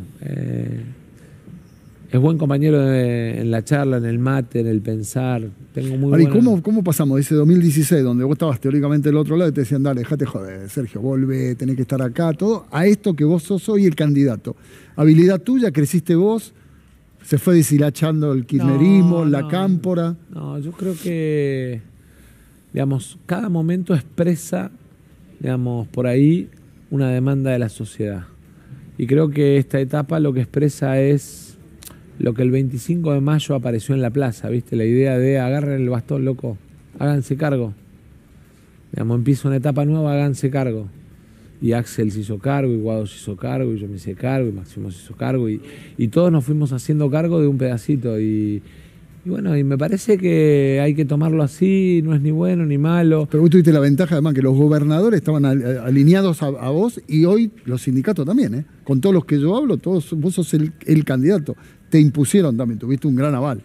Es buen compañero en la charla, en el mate, en el pensar. Tengo muy ¿Y cómo pasamos de ese 2016, donde vos estabas teóricamente del otro lado y te decían, dale, dejate joder, Sergio, volvé, tenés que estar acá, todo, a esto que vos sos hoy el candidato? Habilidad tuya, creciste vos, se fue deshilachando el kirchnerismo, la cámpora. No, yo creo que, digamos, cada momento expresa, digamos, por ahí una demanda de la sociedad. Y creo que esta etapa lo que expresa es lo que el 25 de mayo apareció en la plaza, ¿viste? La idea de agarren el bastón, loco, háganse cargo. Digamos, empieza una etapa nueva, háganse cargo. Y Axel se hizo cargo, y Guado se hizo cargo, y yo me hice cargo, y Máximo se hizo cargo, y todos nos fuimos haciendo cargo de un pedacito. Y bueno, y me parece que hay que tomarlo así, no es ni bueno ni malo. Pero vos tuviste la ventaja además que los gobernadores estaban alineados a vos y hoy los sindicatos también, ¿eh? Con todos los que yo hablo, vos sos el candidato. Te impusieron también, tuviste un gran aval.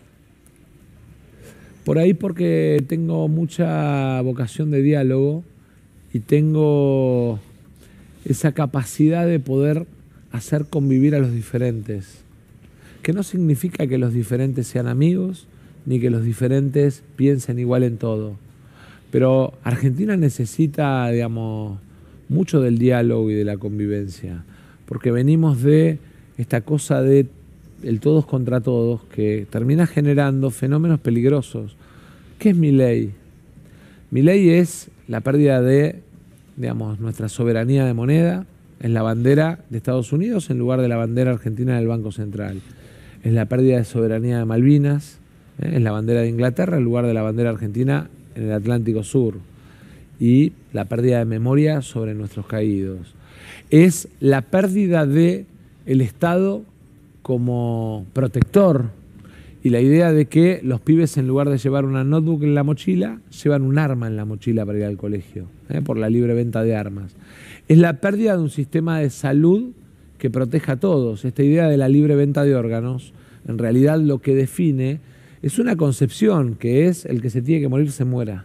Por ahí porque tengo mucha vocación de diálogo y tengo esa capacidad de poder hacer convivir a los diferentes. Que no significa que los diferentes sean amigos, ni que los diferentes piensen igual en todo. Pero Argentina necesita, digamos, mucho del diálogo y de la convivencia, porque venimos de esta cosa de el todos contra todos, que termina generando fenómenos peligrosos. ¿Qué es Milei? Milei es la pérdida de, digamos, nuestra soberanía de moneda, es la bandera de Estados Unidos en lugar de la bandera argentina del Banco Central. Es la pérdida de soberanía de Malvinas, es la bandera de Inglaterra en lugar de la bandera argentina en el Atlántico Sur. Y la pérdida de memoria sobre nuestros caídos. Es la pérdida del Estado como protector y la idea de que los pibes en lugar de llevar una notebook en la mochila, llevan un arma en la mochila para ir al colegio, por la libre venta de armas. Es la pérdida de un sistema de salud que proteja a todos. Esta idea de la libre venta de órganos, en realidad lo que define es una concepción que es el que se tiene que morir se muera.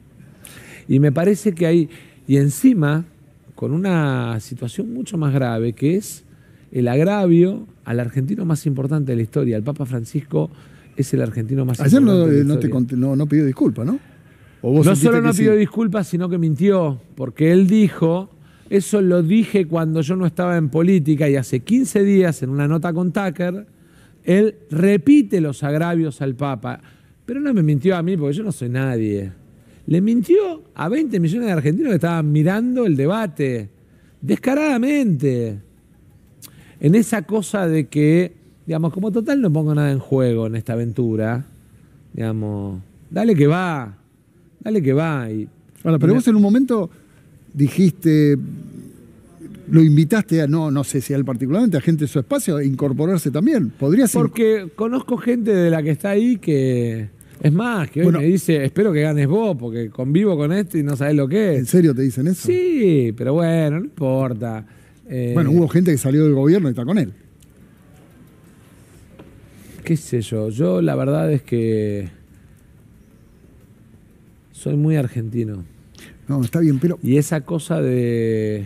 Y me parece que hay, y encima, con una situación mucho más grave, que es el agravio al argentino más importante de la historia. El Papa Francisco es el argentino más importante de la historia. Ayer no pidió disculpas, ¿no? No solo no pidió disculpas, sino que mintió, porque él dijo... Eso lo dije cuando yo no estaba en política y hace 15 días en una nota con Tucker, él repite los agravios al Papa. Pero no me mintió a mí porque yo no soy nadie. Le mintió a 20 millones de argentinos que estaban mirando el debate, descaradamente. En esa cosa de que, digamos, como total no pongo nada en juego en esta aventura, digamos, dale que va. Pero vos en un momento... dijiste, lo invitaste a, no sé si a él particularmente, a gente de su espacio, a incorporarse también. ¿Podría ser? Porque conozco gente de la que está ahí que Es más, que hoy me dice, espero que ganes vos, porque convivo con esto y no sabés lo que es. ¿En serio te dicen eso? Sí, pero bueno, no importa. Bueno, hubo gente que salió del gobierno y está con él. Qué sé yo, yo la verdad es que soy muy argentino. No, está bien, pero... Y esa cosa de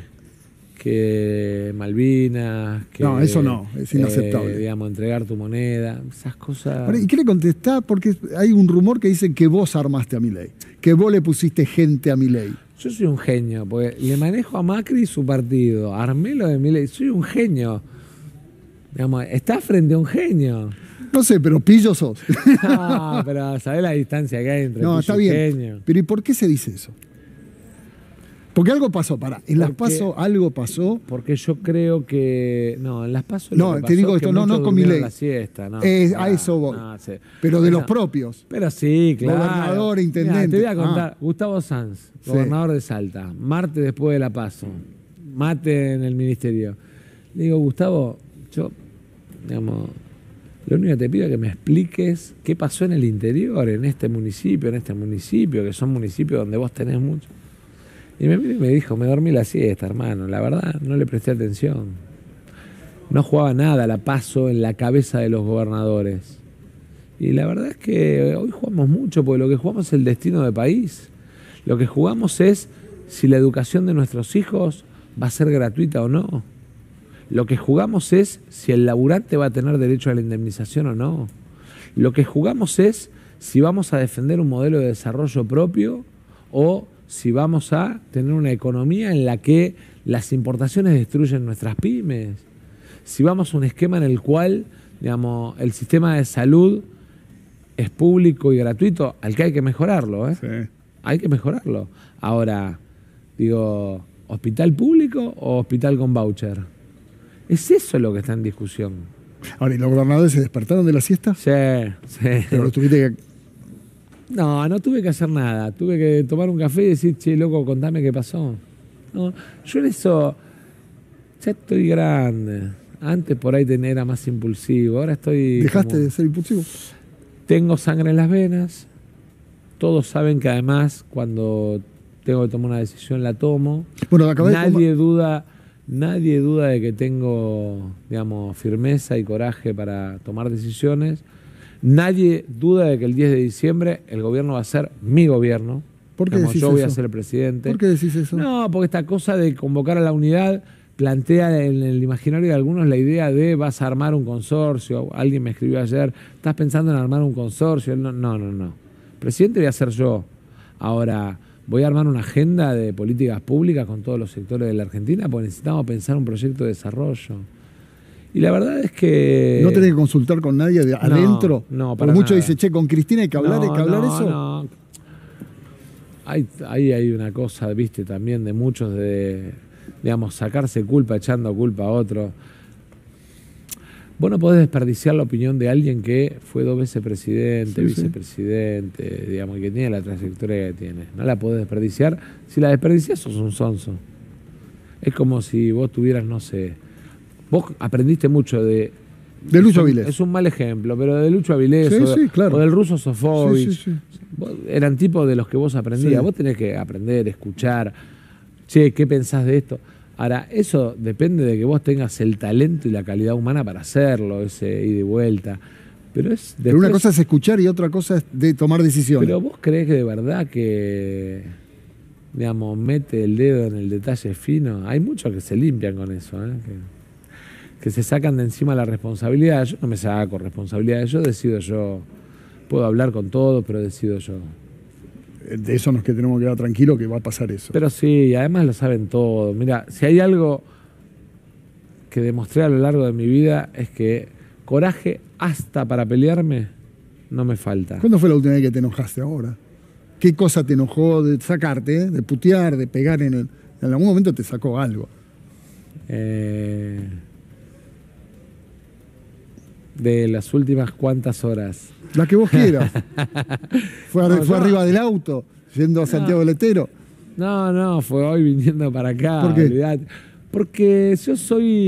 que Malvinas, que... No, eso no, es inaceptable. Digamos, entregar tu moneda, esas cosas... ¿Y qué le contestás? Porque hay un rumor que dice que vos armaste a Milei, que vos le pusiste gente a Milei. Yo soy un genio, porque le manejo a Macri y su partido, armé lo de Milei, soy un genio. Digamos, está frente a un genio. No sé, pero pillo sos. No, pero ¿sabés la distancia que hay entre no, pillo está y bien. genio? Pero ¿y por qué se dice eso? Porque algo pasó, en las PASO algo pasó. Porque yo creo que... No, en las PASO no, lo que te digo pasó esto, es que no con Milei. la siesta, no. A eso voy. No, sí. Pero de los propios. Pero sí, claro. Gobernador, intendente. Mirá, te voy a contar. Gustavo Sanz, gobernador de Salta, martes después de la PASO, mate en el ministerio. Le digo, Gustavo, yo, digamos, lo único que te pido es que me expliques qué pasó en el interior, en este municipio, que son municipios donde vos tenés mucho. Y me dijo, me dormí la siesta, hermano. La verdad, no le presté atención. No jugaba nada la PASO en la cabeza de los gobernadores. Y la verdad es que hoy jugamos mucho, porque lo que jugamos es el destino del país. Lo que jugamos es si la educación de nuestros hijos va a ser gratuita o no. Lo que jugamos es si el laburante va a tener derecho a la indemnización o no. Lo que jugamos es si vamos a defender un modelo de desarrollo propio o si vamos a tener una economía en la que las importaciones destruyen nuestras pymes, si vamos a un esquema en el cual, digamos, el sistema de salud es público y gratuito, al que hay que mejorarlo, ¿eh? Sí. Hay que mejorarlo. Ahora, digo, ¿hospital público o hospital con voucher? Es eso lo que está en discusión. Ahora, ¿y los gobernadores se despertaron de la siesta? Sí, sí. Pero los tuviste que... No tuve que hacer nada. Tuve que tomar un café y decir, che, loco, contame qué pasó. No, yo en eso ya estoy grande. Antes por ahí era más impulsivo. Ahora estoy... ¿Dejaste de ser impulsivo? Tengo sangre en las venas. Todos saben que además cuando tengo que tomar una decisión la tomo. Bueno, Nadie duda de que tengo, digamos, firmeza y coraje para tomar decisiones. Nadie duda de que el 10 de diciembre el gobierno va a ser mi gobierno. ¿Por qué decís yo voy eso? a ser el presidente. ¿Por qué decís eso? No, porque esta cosa de convocar a la unidad plantea en el imaginario de algunos la idea de vas a armar un consorcio. Alguien me escribió ayer, ¿estás pensando en armar un consorcio? No. Presidente voy a ser yo. Ahora, voy a armar una agenda de políticas públicas con todos los sectores de la Argentina porque necesitamos pensar un proyecto de desarrollo. Y la verdad es que... ¿No tenés que consultar con nadie de adentro? No, para muchos dicen, che, con Cristina hay que hablar, eso. No. Ahí hay una cosa, viste, también de muchos de, digamos, sacarse culpa echando culpa a otro. Vos no podés desperdiciar la opinión de alguien que fue 2 veces presidente, vicepresidente, digamos, y que tiene la trayectoria que tiene. No la podés desperdiciar. Si la desperdiciás, sos un sonso. Es como si vos tuvieras, no sé... Vos aprendiste mucho de Lucho Avilés. Es un mal ejemplo, pero de Lucho Avilés claro. o del ruso Sofovich. Sí. Eran tipos de los que vos aprendías. Sí. Vos tenés que aprender, escuchar. Che, ¿qué pensás de esto? Ahora, eso depende de que vos tengas el talento y la calidad humana para hacerlo, ese ida y vuelta. Pero una cosa es escuchar y otra cosa es de tomar decisiones. Pero vos creés que de verdad que, digamos, mete el dedo en el detalle fino. Hay muchos que se limpian con eso, ¿eh? Que se sacan de encima la responsabilidad. Yo no me saco responsabilidad, yo decido yo. Puedo hablar con todos, pero decido yo. De eso nos que tenemos que quedar tranquilos que va a pasar eso. Pero sí, además lo saben todos. Mira, si hay algo que demostré a lo largo de mi vida es que coraje hasta para pelearme no me falta. ¿Cuándo fue la última vez que te enojaste ahora? ¿Qué cosa te enojó de sacarte, de putear, de pegar en algún momento te sacó algo? De las últimas cuantas horas. La que vos quieras. fue arriba del auto, yendo a Santiago del Estero. No, fue hoy viniendo para acá. ¿Por qué? Olvidate. Porque yo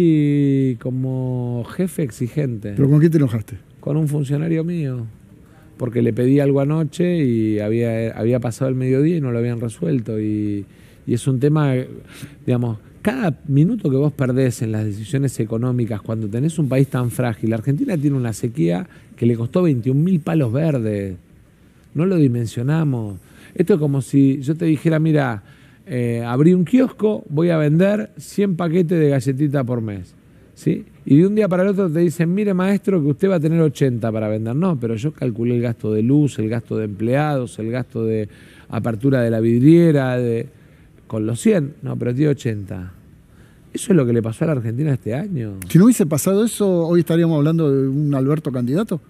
soy como jefe exigente. ¿Pero con qué te enojaste? Con un funcionario mío. porque le pedí algo anoche y había pasado el mediodía y no lo habían resuelto. Y es un tema, digamos, cada minuto que vos perdés en las decisiones económicas, cuando tenés un país tan frágil, Argentina tiene una sequía que le costó 21.000 palos verdes. No lo dimensionamos. Esto es como si yo te dijera, mira, abrí un kiosco, voy a vender 100 paquetes de galletitas por mes, ¿sí? Y de un día para el otro te dicen, mire maestro, que usted va a tener 80 para vender. No, pero yo calculé el gasto de luz, el gasto de empleados, el gasto de apertura de la vidriera, con los 100. No, pero tiene 80. Eso es lo que le pasó a la Argentina este año. Si no hubiese pasado eso, hoy estaríamos hablando de un Alberto candidato.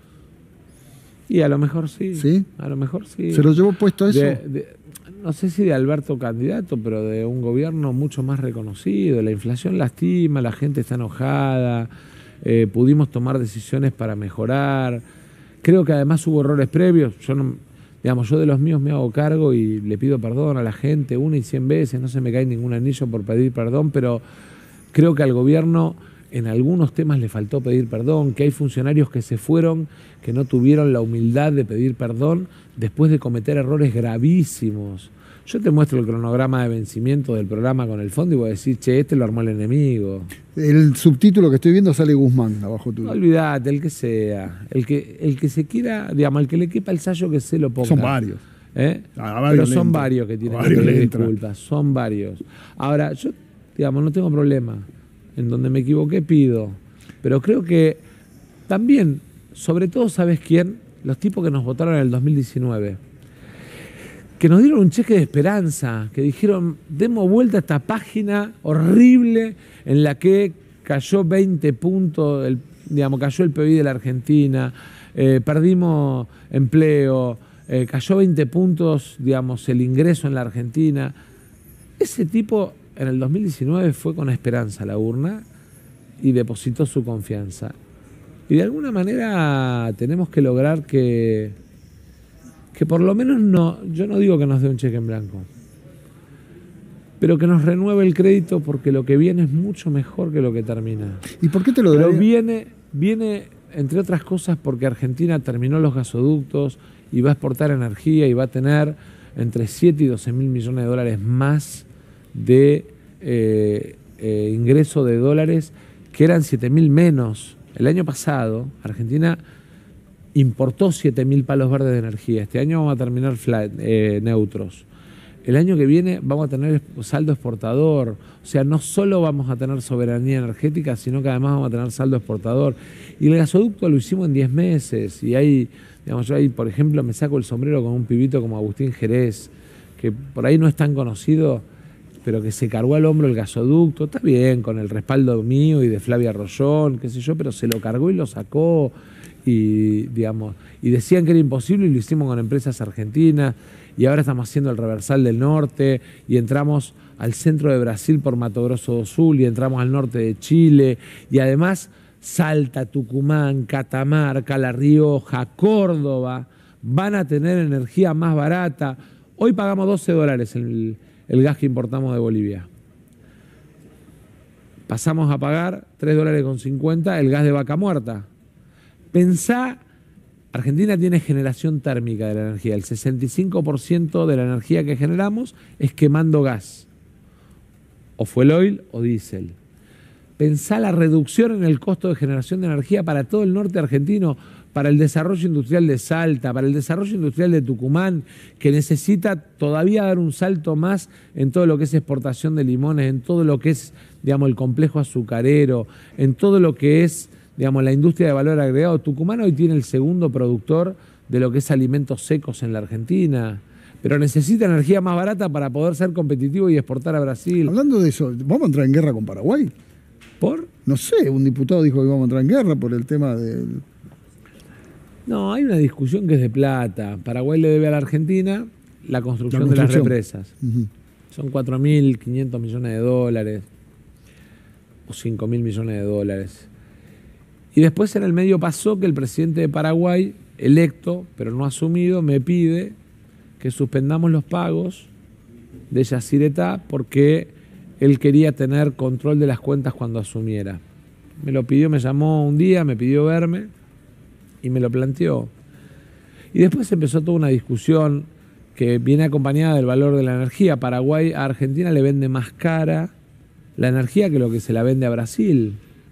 Y a lo mejor sí. ¿Sí? A lo mejor sí. ¿Se lo llevó puesto eso? No sé si de Alberto candidato, pero de un gobierno mucho más reconocido. La inflación lastima, la gente está enojada, pudimos tomar decisiones para mejorar. Creo que además hubo errores previos. Yo de los míos me hago cargo y le pido perdón a la gente 1 y 100 veces, no se me cae ningún anillo por pedir perdón, pero creo que al gobierno en algunos temas le faltó pedir perdón, que hay funcionarios que se fueron, que no tuvieron la humildad de pedir perdón después de cometer errores gravísimos. Yo te muestro el cronograma de vencimiento del programa con el fondo y voy a decir, che, este lo armó el enemigo. El subtítulo que estoy viendo sale Guzmán abajo tuyo. No olvidate, el que sea, el que se quiera, digamos, el que le quepa el sayo que se lo ponga. Son varios. Pero son varios que tienen que pedir disculpas, son varios. Ahora, yo, digamos, no tengo problema. En donde me equivoqué pido. Pero creo que también, sobre todo, ¿sabes quién? Los tipos que nos votaron en el 2019. Que nos dieron un cheque de esperanza, que dijeron, demos vuelta a esta página horrible en la que cayó 20 puntos, cayó el PBI de la Argentina, perdimos empleo, cayó 20 puntos, el ingreso en la Argentina. Ese tipo en el 2019 fue con esperanza a la urna y depositó su confianza. Y de alguna manera tenemos que lograr que por lo menos yo no digo que nos dé un cheque en blanco, pero que nos renueve el crédito, porque lo que viene es mucho mejor que lo que termina. ¿Y por qué te lo daría? Pero viene, entre otras cosas, porque Argentina terminó los gasoductos y va a exportar energía y va a tener entre 7 y 12 mil millones de dólares más de ingreso de dólares, que eran 7.000 menos. El año pasado, Argentina importó 7.000 palos verdes de energía. Este año vamos a terminar neutros. El año que viene vamos a tener saldo exportador. O sea, no solo vamos a tener soberanía energética, sino que además vamos a tener saldo exportador. Y el gasoducto lo hicimos en 10 meses. Y yo ahí, por ejemplo, me saco el sombrero con un pibito como Agustín Jerez, que por ahí no es tan conocido, pero que se cargó al hombro el gasoducto. Está bien, con el respaldo mío y de Flavia Rollón, qué sé yo, pero se lo cargó y lo sacó. Y decían que era imposible y lo hicimos con empresas argentinas. Y ahora estamos haciendo el reversal del norte y entramos al centro de Brasil por Mato Grosso do Sul y entramos al norte de Chile. Y además Salta, Tucumán, Catamarca, La Rioja, Córdoba van a tener energía más barata. Hoy pagamos $12 el gas que importamos de Bolivia. Pasamos a pagar $3.50 el gas de Vaca Muerta. Pensá, Argentina tiene generación térmica de la energía. El 65% de la energía que generamos es quemando gas. O fuel oil o diésel. Pensá la reducción en el costo de generación de energía para todo el norte argentino, para el desarrollo industrial de Salta, para el desarrollo industrial de Tucumán, que necesita todavía dar un salto más en todo lo que es exportación de limones, en todo lo que es, el complejo azucarero, en todo lo que es, la industria de valor agregado. Tucumán hoy tiene el segundo productor de lo que es alimentos secos en la Argentina, pero necesita energía más barata para poder ser competitivo y exportar a Brasil. Hablando de eso, ¿vamos a entrar en guerra con Paraguay? ¿Por? No sé, un diputado dijo que íbamos a entrar en guerra por el tema del... No, hay una discusión que es de plata. Paraguay le debe a la Argentina la construcción de las represas. Son 4.500 millones de dólares o 5.000 millones de dólares. Y después en el medio pasó que el presidente de Paraguay, electo, pero no asumido, me pide que suspendamos los pagos de Yacyretá porque él quería tener control de las cuentas cuando asumiera. Me lo pidió, me llamó un día, me pidió verme y me lo planteó. Y después empezó toda una discusión que viene acompañada del valor de la energía. Paraguay a Argentina le vende más cara la energía que lo que se la vende a Brasil.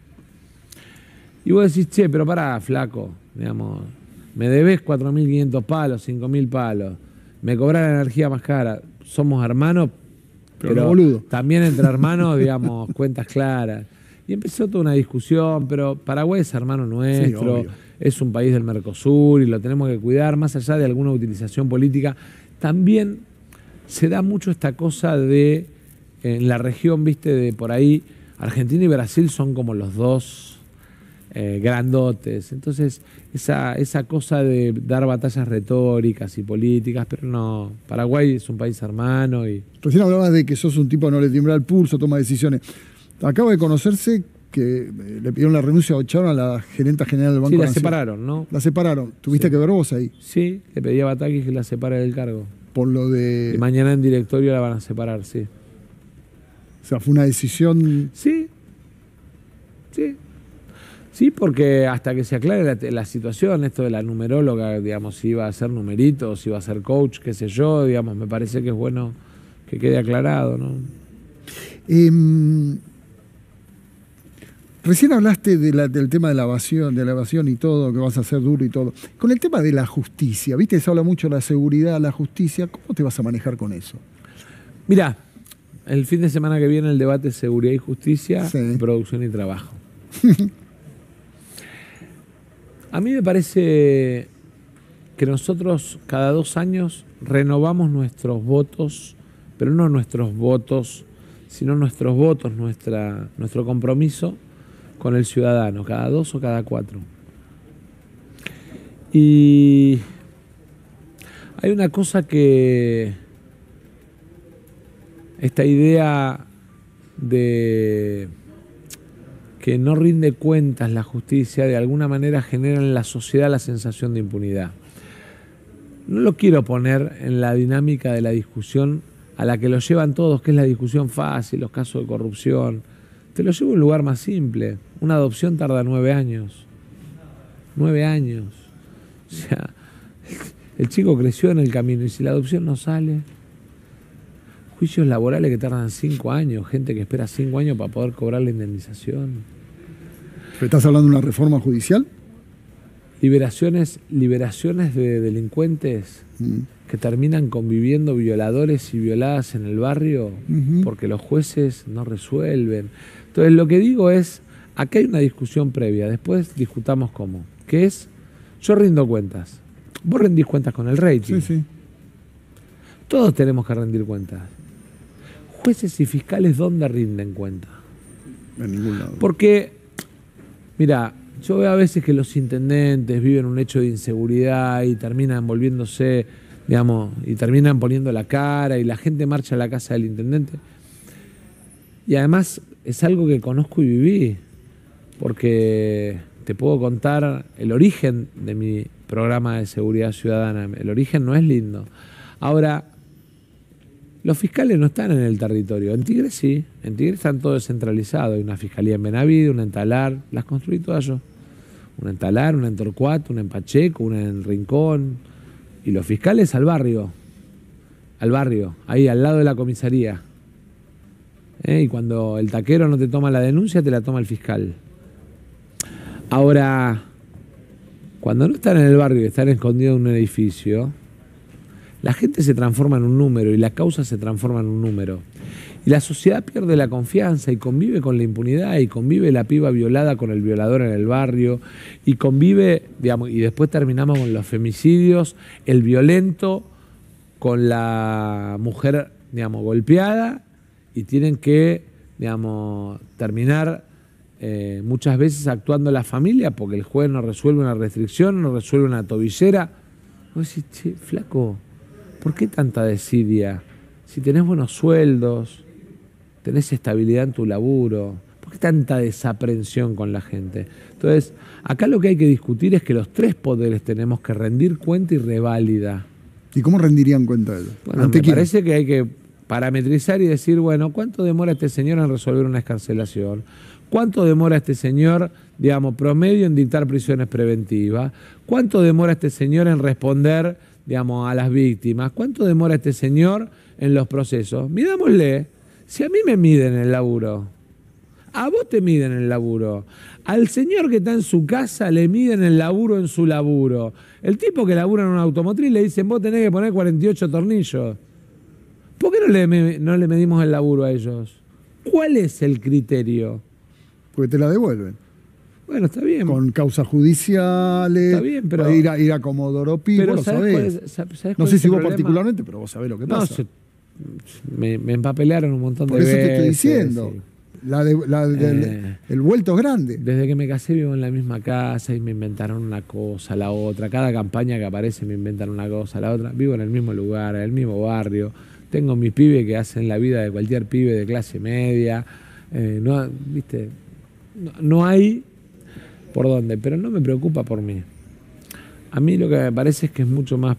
Y vos decís, che, pero pará, flaco, digamos, me debes 4.500 palos, 5.000 palos, me cobrás la energía más cara, somos hermanos, pero boludo. También entre hermanos, digamos, cuentas claras. Y empezó toda una discusión, pero Paraguay es hermano nuestro, Sí, es un país del Mercosur y lo tenemos que cuidar, más allá de alguna utilización política. También se da mucho esta cosa de, en la región, viste, de por ahí, Argentina y Brasil son como los dos grandotes. Entonces, esa cosa de dar batallas retóricas y políticas, pero no, Paraguay es un país hermano. Y Recién hablabas de que sos un tipo que no le tiembla el pulso, toma decisiones. Acaba de conocerse que le pidieron la renuncia o echaron a la gerenta general del Banco sí, la Nación. separaron, ¿no? La separaron. ¿Tuviste Sí. que ver vos ahí? Sí, le pedí a Batakis que la separe del cargo. Por lo Y de... mañana en directorio la van a separar, sí. O sea, fue una decisión... Sí, sí. Sí, porque hasta que se aclare la situación, esto de la numeróloga, digamos, si iba a ser numerito, si iba a ser coach, qué sé yo, digamos, me parece que es bueno que quede aclarado, ¿no? Recién hablaste del tema de la evasión y todo, que vas a hacer duro y todo. Con el tema de la justicia, ¿viste? Se habla mucho de la seguridad, la justicia. ¿Cómo te vas a manejar con eso? Mirá, el fin de semana que viene el debate es seguridad y justicia, Sí. producción y trabajo. A mí me parece que nosotros cada 2 años renovamos nuestros votos, pero no nuestros votos, sino nuestros votos, nuestro compromiso con el ciudadano, cada 2 o cada 4. Y hay una cosa que, esta idea de que no rinde cuentas la justicia, de alguna manera genera en la sociedad la sensación de impunidad. No lo quiero poner en la dinámica de la discusión a la que lo llevan todos, que es la discusión fácil, los casos de corrupción. Te lo llevo a un lugar más simple. Una adopción tarda 9 años. 9 años. O sea, el chico creció en el camino y si la adopción no sale... Juicios laborales que tardan 5 años, gente que espera 5 años para poder cobrar la indemnización. ¿Estás hablando de una reforma judicial? Liberaciones de delincuentes que terminan conviviendo violadores y violadas en el barrio porque los jueces no resuelven. Entonces lo que digo es, acá hay una discusión previa, después discutamos cómo, que es, yo rindo cuentas, vos rendís cuentas con el rating. Sí, sí. Todos tenemos que rendir cuentas. Jueces y fiscales, ¿dónde rinden cuentas? En ningún lado. Porque, mira, yo veo a veces que los intendentes viven un hecho de inseguridad y terminan volviéndose, digamos, y terminan poniendo la cara y la gente marcha a la casa del intendente. Y además es algo que conozco y viví, porque te puedo contar el origen de mi programa de seguridad ciudadana. El origen no es lindo. Ahora, los fiscales no están en el territorio. En Tigre sí. En Tigre están todos descentralizados. Hay una fiscalía en Benavides, una en Talar. Las construí todas yo. Una en Talar, una en Torcuato, una en Pacheco, una en Rincón. Y los fiscales al barrio. Al barrio. Ahí al lado de la comisaría. Y cuando el taquero no te toma la denuncia, te la toma el fiscal. Ahora, cuando no están en el barrio y están escondidos en un edificio... La gente se transforma en un número y la causa se transforma en un número. Y la sociedad pierde la confianza y convive con la impunidad y convive la piba violada con el violador en el barrio y convive, digamos, y después terminamos con los femicidios, el violento con la mujer, digamos, golpeada y tienen que, digamos, terminar muchas veces actuando la familia porque el juez no resuelve una restricción, no resuelve una tobillera. Vos decís, che, flaco, ¿por qué tanta desidia? Si tenés buenos sueldos, tenés estabilidad en tu laburo, ¿por qué tanta desaprensión con la gente? Entonces, acá lo que hay que discutir es que los 3 poderes tenemos que rendir cuenta y reválida. ¿Y cómo rendirían cuenta de ello? Bueno, me parece que hay que parametrizar y decir, bueno, ¿cuánto demora este señor en resolver una excarcelación? ¿Cuánto demora este señor digamos, promedio en dictar prisiones preventivas? ¿Cuánto demora este señor en responder, digamos, a las víctimas? ¿Cuánto demora este señor en los procesos? Midámosle, si a mí me miden el laburo, a vos te miden el laburo, al señor que está en su casa le miden el laburo en su laburo. El tipo que labura en una automotriz le dicen, vos tenés que poner 48 tornillos. ¿Por qué no le medimos el laburo a ellos? ¿Cuál es el criterio? Porque te la devuelven. Bueno, está bien. Con causas judiciales. Está bien, pero... Ir a Comodoro Pi, vos lo sabés. No sé si vos particularmente, pero vos sabés lo que pasa. Me empapelaron un montón de veces. Por eso te estoy veces, diciendo. Sí. El vuelto es grande. Desde que me casé vivo en la misma casa y me inventaron una cosa, la otra. Cada campaña que aparece me inventan una cosa, la otra. Vivo en el mismo lugar, en el mismo barrio. Tengo mis pibes que hacen la vida de cualquier pibe de clase media. ¿Viste? No hay por dónde, pero no me preocupa por mí. A mí lo que me parece es que es mucho más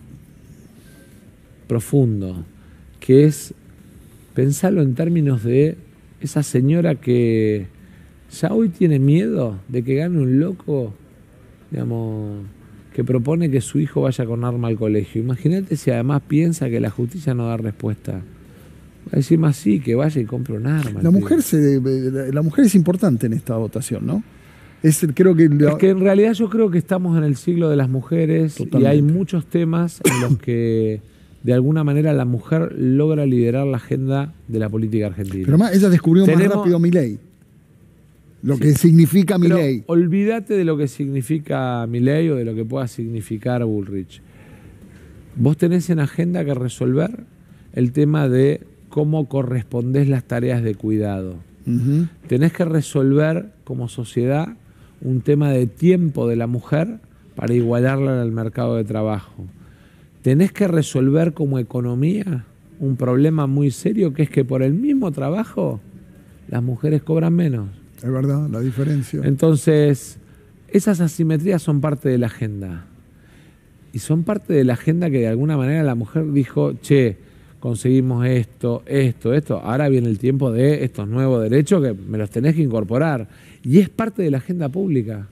profundo, que es pensarlo en términos de esa señora que ya hoy tiene miedo de que gane un loco, digamos, que propone que su hijo vaya con arma al colegio. Imagínate si además piensa que la justicia no da respuesta. Va a decir más sí, que vaya y compre un arma. La mujer es importante en esta votación, ¿no? Es que en realidad yo creo que estamos en el siglo de las mujeres. Totalmente. Y hay muchos temas en los que de alguna manera la mujer logra liderar la agenda de la política argentina. Pero además ella descubrió más rápido Milei. Lo que significa Milei. Olvídate de lo que significa Milei o de lo que pueda significar Bullrich. Vos tenés en agenda que resolver el tema de cómo correspondés las tareas de cuidado. Tenés que resolver como sociedad un tema de tiempo de la mujer para igualarla al mercado de trabajo. Tenés que resolver como economía un problema muy serio, que es que por el mismo trabajo las mujeres cobran menos. Es verdad, la diferencia. Entonces, esas asimetrías son parte de la agenda. Y son parte de la agenda que de alguna manera la mujer dijo, che, conseguimos esto. Ahora viene el tiempo de estos nuevos derechos que me los tenés que incorporar. Y es parte de la agenda pública.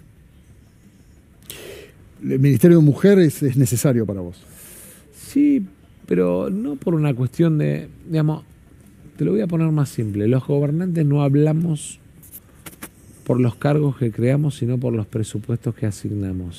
¿El Ministerio de Mujer es necesario para vos? Sí, pero no por una cuestión de, digamos, te lo voy a poner más simple. Los gobernantes no hablamos por los cargos que creamos, sino por los presupuestos que asignamos.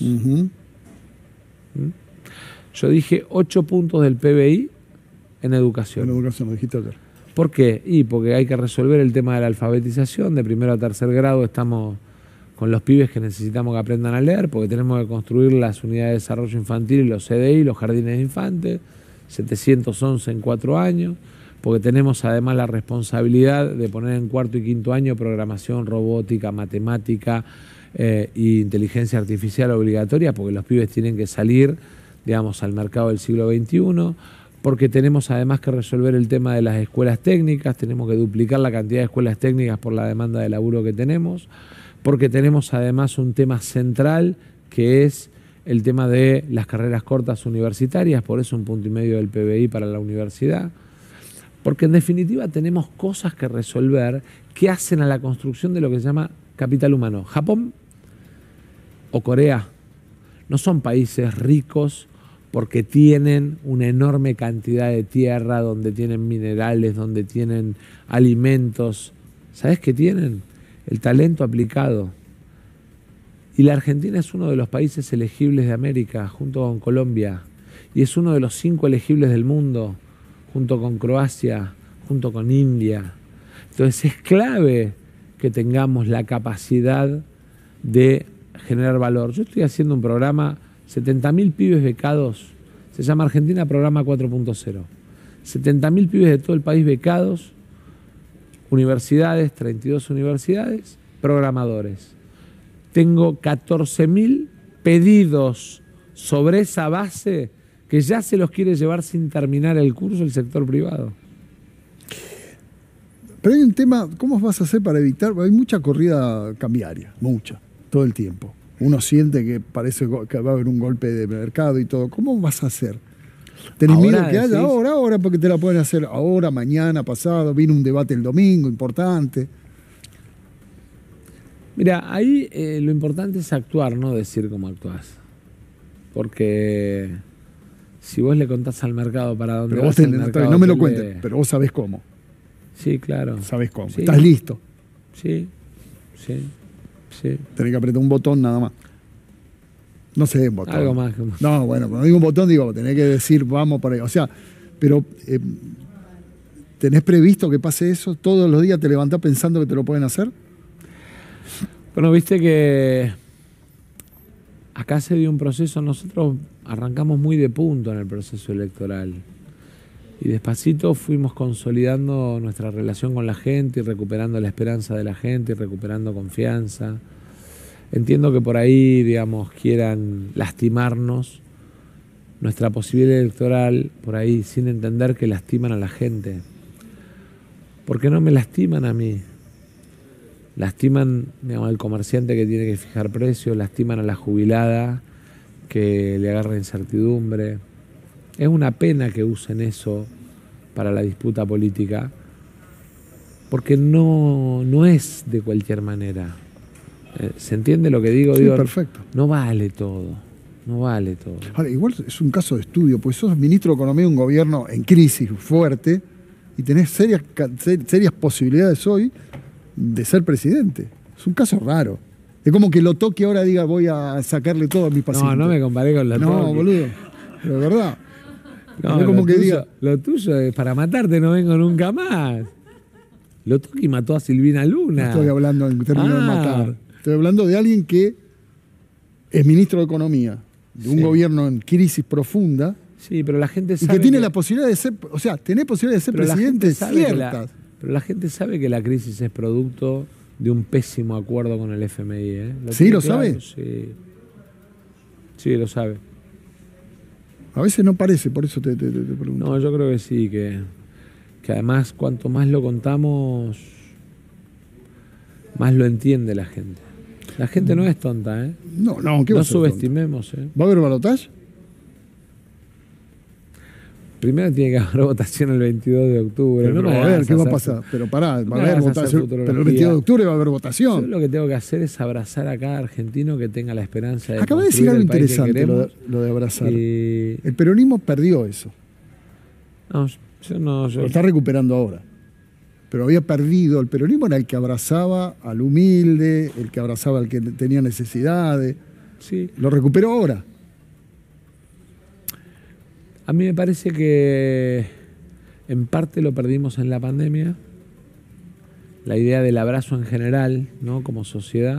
Yo dije 8 puntos del PBI en educación. En educación, lo dijiste ayer. ¿Por qué? Porque hay que resolver el tema de la alfabetización. De primero a tercer grado estamos con los pibes que necesitamos que aprendan a leer, porque tenemos que construir las unidades de desarrollo infantil y los CDI, los jardines de infantes, 711 en 4 años, porque tenemos además la responsabilidad de poner en cuarto y quinto año programación, robótica, matemática e inteligencia artificial obligatoria, porque los pibes tienen que salir, digamos, al mercado del siglo XXI, porque tenemos además que resolver el tema de las escuelas técnicas, tenemos que duplicar la cantidad de escuelas técnicas por la demanda de laburo que tenemos, porque tenemos además un tema central que es el tema de las carreras cortas universitarias, por eso 1,5 puntos del PBI para la universidad, porque en definitiva tenemos cosas que resolver que hacen a la construcción de lo que se llama capital humano. Japón o Corea no son países ricos porque tienen una enorme cantidad de tierra, donde tienen minerales, donde tienen alimentos. ¿Sabés qué tienen? El talento aplicado. Y la Argentina es uno de los países elegibles de América, junto con Colombia. Y es uno de los 5 elegibles del mundo, junto con Croacia, junto con India. Entonces es clave que tengamos la capacidad de generar valor. Yo estoy haciendo un programa, 70.000 pibes becados, se llama Argentina Programa 4.0. 70.000 pibes de todo el país becados, universidades, 32 universidades, programadores. Tengo 14.000 pedidos sobre esa base que ya se los quiere llevar sin terminar el curso el sector privado. Pero hay un tema, ¿cómo vas a hacer para evitar? Hay mucha corrida cambiaria, mucha, todo el tiempo. Uno siente que parece que va a haber un golpe de mercado y todo. ¿Cómo vas a hacer? ¿Tenés miedo que haya ahora? Porque te la pueden hacer ahora, mañana, pasado. Viene un debate el domingo importante. Mira, ahí lo importante es actuar, no decir cómo actuás. Porque si vos le contás al mercado para dónde Pero vas, vos el mercado no me lo te cuentes, lee. pero vos sabés cómo. Sí, claro. Sabés cómo. Sí. Estás listo. Sí, sí, sí. Tenés que apretar un botón nada más. No sé, un botón. Algo más. No, bueno, cuando digo un botón, digo, tenés que decir, vamos por ahí. O sea, pero ¿tenés previsto que pase eso? ¿Todos los días te levantás pensando que te lo pueden hacer? Bueno, viste que acá se dio un proceso, nosotros arrancamos muy de punto en el proceso electoral y despacito fuimos consolidando nuestra relación con la gente y recuperando la esperanza de la gente y recuperando confianza. Entiendo que por ahí, digamos, quieran lastimarnos nuestra posibilidad electoral, por ahí sin entender que lastiman a la gente. ¿Por qué no me lastiman a mí? Lastiman, digamos, al comerciante que tiene que fijar precios, lastiman a la jubilada que le agarra incertidumbre. Es una pena que usen eso para la disputa política, porque no es de cualquier manera. ¿Se entiende lo que digo? Sí, Digo, perfecto. no vale todo, no vale todo. Ahora, igual es un caso de estudio, pues sos ministro de Economía de un gobierno en crisis fuerte y tenés serias posibilidades hoy de ser presidente. Es un caso raro. Es como que lo toque ahora diga voy a sacarle todo a mis pacientes. No me comparé con lo No, boludo. Pero de verdad. No, es como que diga. Lo tuyo es para matarte, no vengo nunca más. Lo Toki mató a Silvina Luna. No estoy hablando en términos de matar. Estoy hablando de alguien que es ministro de Economía, de un gobierno en crisis profunda. Sí, pero la gente sabe. Y que tiene la posibilidad de ser, o sea, tenés posibilidad de ser presidente ciertas. Pero la gente sabe que la crisis es producto de un pésimo acuerdo con el FMI. ¿Eh? ¿Sí lo sabe? Sí. Sí, lo sabe. A veces no parece, por eso te pregunto. No, yo creo que sí, que además cuanto más lo contamos, más lo entiende la gente. La gente no es tonta, ¿eh? No, ¿qué va a ser subestimemos, tonta? ¿Va a haber balotaje? Primero tiene que haber votación el 22 de octubre. Pero a ver, ¿qué va a pasar? Pero pará, va a haber votación. Pero el 22 de octubre va a haber votación. Yo lo que tengo que hacer es abrazar a cada argentino que tenga la esperanza de Acabas de decir algo interesante, lo de abrazar. El peronismo perdió eso. No, yo no. Lo está recuperando ahora. Pero había perdido. El peronismo era el que abrazaba al humilde, el que abrazaba al que tenía necesidades. Sí. Lo recuperó ahora. A mí me parece que en parte lo perdimos en la pandemia, la idea del abrazo en general, ¿no? Como sociedad,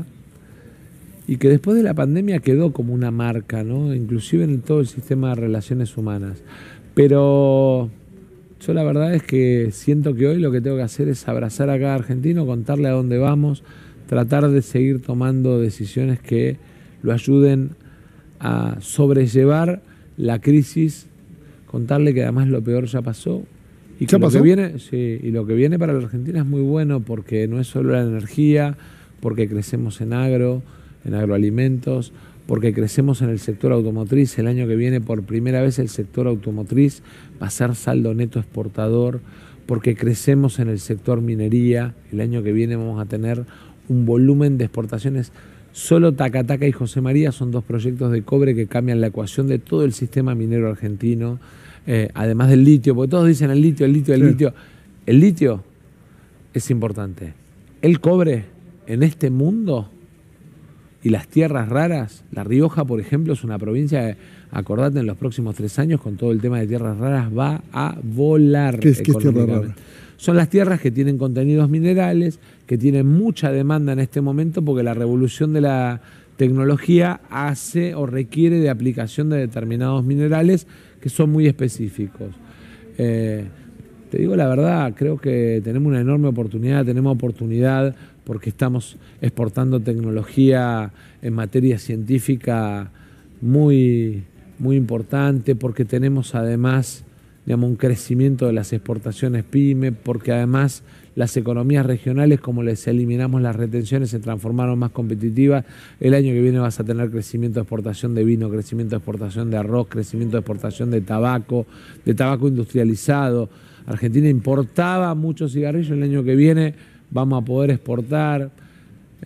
y que después de la pandemia quedó como una marca, ¿no? Inclusive en todo el sistema de relaciones humanas. Pero yo la verdad es que siento que hoy lo que tengo que hacer es abrazar a cada argentino, contarle a dónde vamos, tratar de seguir tomando decisiones que lo ayuden a sobrellevar la crisis, contarle que además lo peor ya pasó y que lo que viene, sí, y lo que viene para la Argentina es muy bueno porque no es solo la energía, porque crecemos en agroalimentos, porque crecemos en el sector automotriz. El año que viene por primera vez el sector automotriz va a ser saldo neto exportador, porque crecemos en el sector minería. El año que viene vamos a tener un volumen de exportaciones. Solo Tacataca y José María son dos proyectos de cobre que cambian la ecuación de todo el sistema minero argentino, además del litio, porque todos dicen el litio. El litio es importante. El cobre en este mundo y las tierras raras, La Rioja, por ejemplo, es una provincia, acordate, en los próximos 3 años, con todo el tema de tierras raras, va a volar. ¿Qué es tierra rara? Son las tierras que tienen contenidos minerales, que tienen mucha demanda en este momento porque la revolución de la tecnología hace o requiere de aplicación de determinados minerales que son muy específicos. Te digo la verdad, creo que tenemos una enorme oportunidad porque estamos exportando tecnología en materia científica muy, muy importante, porque tenemos además, digamos, un crecimiento de las exportaciones PYME, porque además las economías regionales, como les eliminamos las retenciones, se transformaron más competitivas. El año que viene vas a tener crecimiento de exportación de vino, crecimiento de exportación de arroz, crecimiento de exportación de tabaco industrializado. Argentina importaba muchos cigarrillos, el año que viene vamos a poder exportar.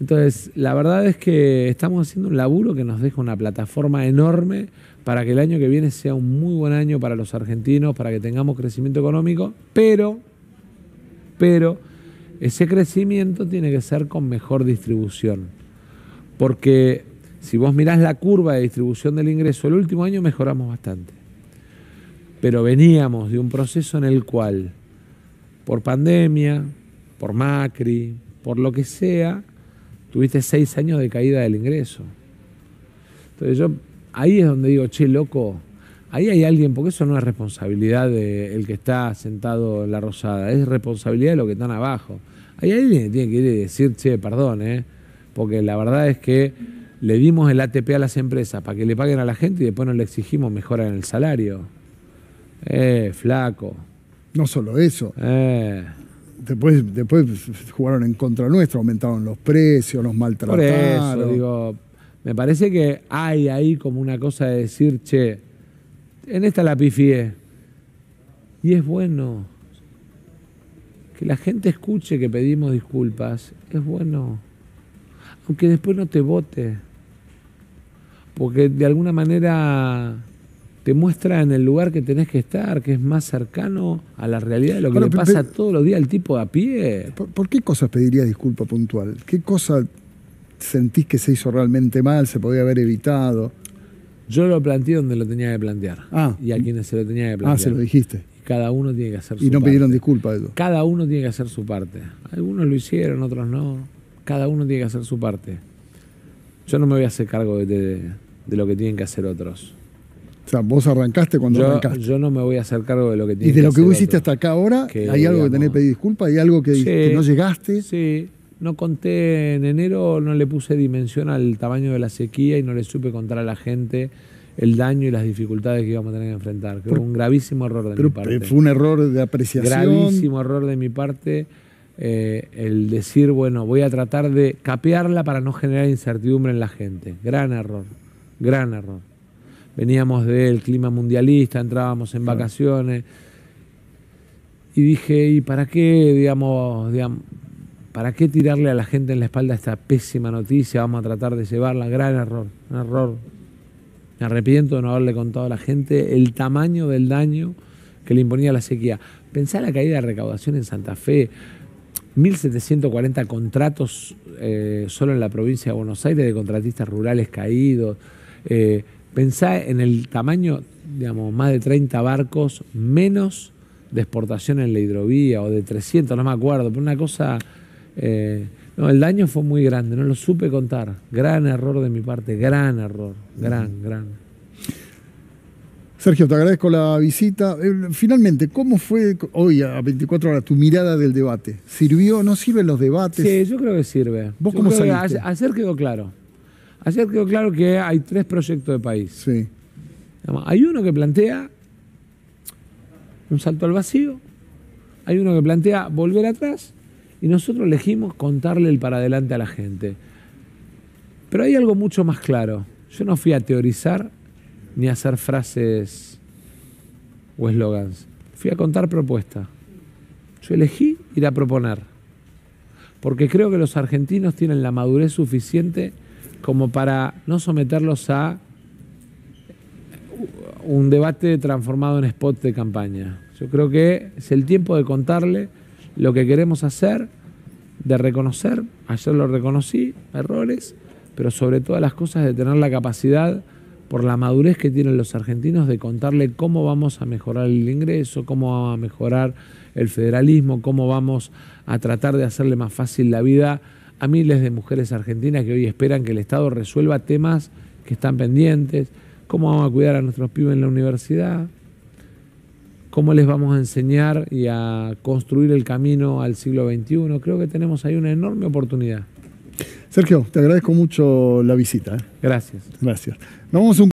Entonces, la verdad es que estamos haciendo un laburo que nos deja una plataforma enorme para que el año que viene sea un muy buen año para los argentinos, para que tengamos crecimiento económico, pero ese crecimiento tiene que ser con mejor distribución. Porque si vos mirás la curva de distribución del ingreso, el último año mejoramos bastante. Pero veníamos de un proceso en el cual, por pandemia, por Macri, por lo que sea, tuviste 6 años de caída del ingreso. Entonces ahí es donde digo, che, loco, ahí hay alguien, porque eso no es responsabilidad del que está sentado en la Rosada, es responsabilidad de los que están abajo. Hay alguien que tiene que ir y decir, che, perdón, porque la verdad es que le dimos el ATP a las empresas para que le paguen a la gente y después no le exigimos mejora en el salario. Flaco. No solo eso. Después jugaron en contra nuestro, aumentaron los precios, nos maltrataron. Por eso, digo, me parece que hay ahí como una cosa de decir, che, en esta la pifié. Y es bueno que la gente escuche que pedimos disculpas. Es bueno. Aunque después no te vote. Porque de alguna manera te muestra en el lugar que tenés que estar, que es más cercano a la realidad de lo que le pasa todos los días al tipo de a pie. ¿Por qué cosas pedirías disculpa puntual? ¿Qué cosa sentís que se hizo realmente mal, se podía haber evitado? Yo lo planteé donde lo tenía que plantear. Y a quienes se lo tenía que plantear. Se lo dijiste. Y cada uno tiene que hacer su parte. Y no pidieron disculpas de eso. Cada uno tiene que hacer su parte. Algunos lo hicieron, otros no. Cada uno tiene que hacer su parte. Yo no me voy a hacer cargo de lo que tienen que hacer otros. O sea, vos arrancaste cuando arrancaste. Yo no me voy a hacer cargo de lo que tienen que hacer. ¿Y de lo que vos hiciste hasta acá ahora? ¿Hay algo que tenés que pedir disculpas? ¿Hay algo que no llegaste? Sí. No conté en enero, no le puse dimensión al tamaño de la sequía y no le supe contar a la gente el daño y las dificultades que íbamos a tener que enfrentar. Creo que fue un gravísimo error de mi parte. Fue un error de apreciación. Gravísimo error de mi parte. El decir, bueno, voy a tratar de capearla para no generar incertidumbre en la gente. Gran error, gran error. Veníamos del clima mundialista, entrábamos en vacaciones y dije, ¿y para qué, digamos, para qué tirarle a la gente en la espalda esta pésima noticia? Vamos a tratar de llevarla. Gran error, un error. Me arrepiento de no haberle contado a la gente el tamaño del daño que le imponía la sequía. Pensá la caída de recaudación en Santa Fe. 1.740 contratos solo en la provincia de Buenos Aires de contratistas rurales caídos. Pensá en el tamaño, digamos, más de 30 barcos menos de exportación en la hidrovía, o de 300, no me acuerdo, pero una cosa... no, el daño fue muy grande, no lo supe contar. Gran error de mi parte, gran error, gran. Sergio, te agradezco la visita. Finalmente, ¿cómo fue hoy a 24 horas tu mirada del debate? ¿Sirvió? ¿No sirven los debates? Sí, yo creo que sirve. ¿Vos cómo saliste? Ayer quedó claro. Ayer quedó claro que hay 3 proyectos de país. Sí. Hay uno que plantea un salto al vacío, hay uno que plantea volver atrás, y nosotros elegimos contarle el para adelante a la gente. Pero hay algo mucho más claro. Yo no fui a teorizar ni a hacer frases o eslogans. Fui a contar propuestas. Yo elegí ir a proponer. Porque creo que los argentinos tienen la madurez suficiente como para no someterlos a un debate transformado en spot de campaña. Yo creo que es el tiempo de contarle lo que queremos hacer, de reconocer, ayer lo reconocí, errores, pero sobre todas las cosas de tener la capacidad, por la madurez que tienen los argentinos, de contarle cómo vamos a mejorar el ingreso, cómo vamos a mejorar el federalismo, cómo vamos a tratar de hacerle más fácil la vida a miles de mujeres argentinas que hoy esperan que el Estado resuelva temas que están pendientes, cómo vamos a cuidar a nuestros pibes en la universidad, cómo les vamos a enseñar y a construir el camino al siglo XXI. Creo que tenemos ahí una enorme oportunidad. Sergio, te agradezco mucho la visita. Gracias. Gracias. Nos vamos a un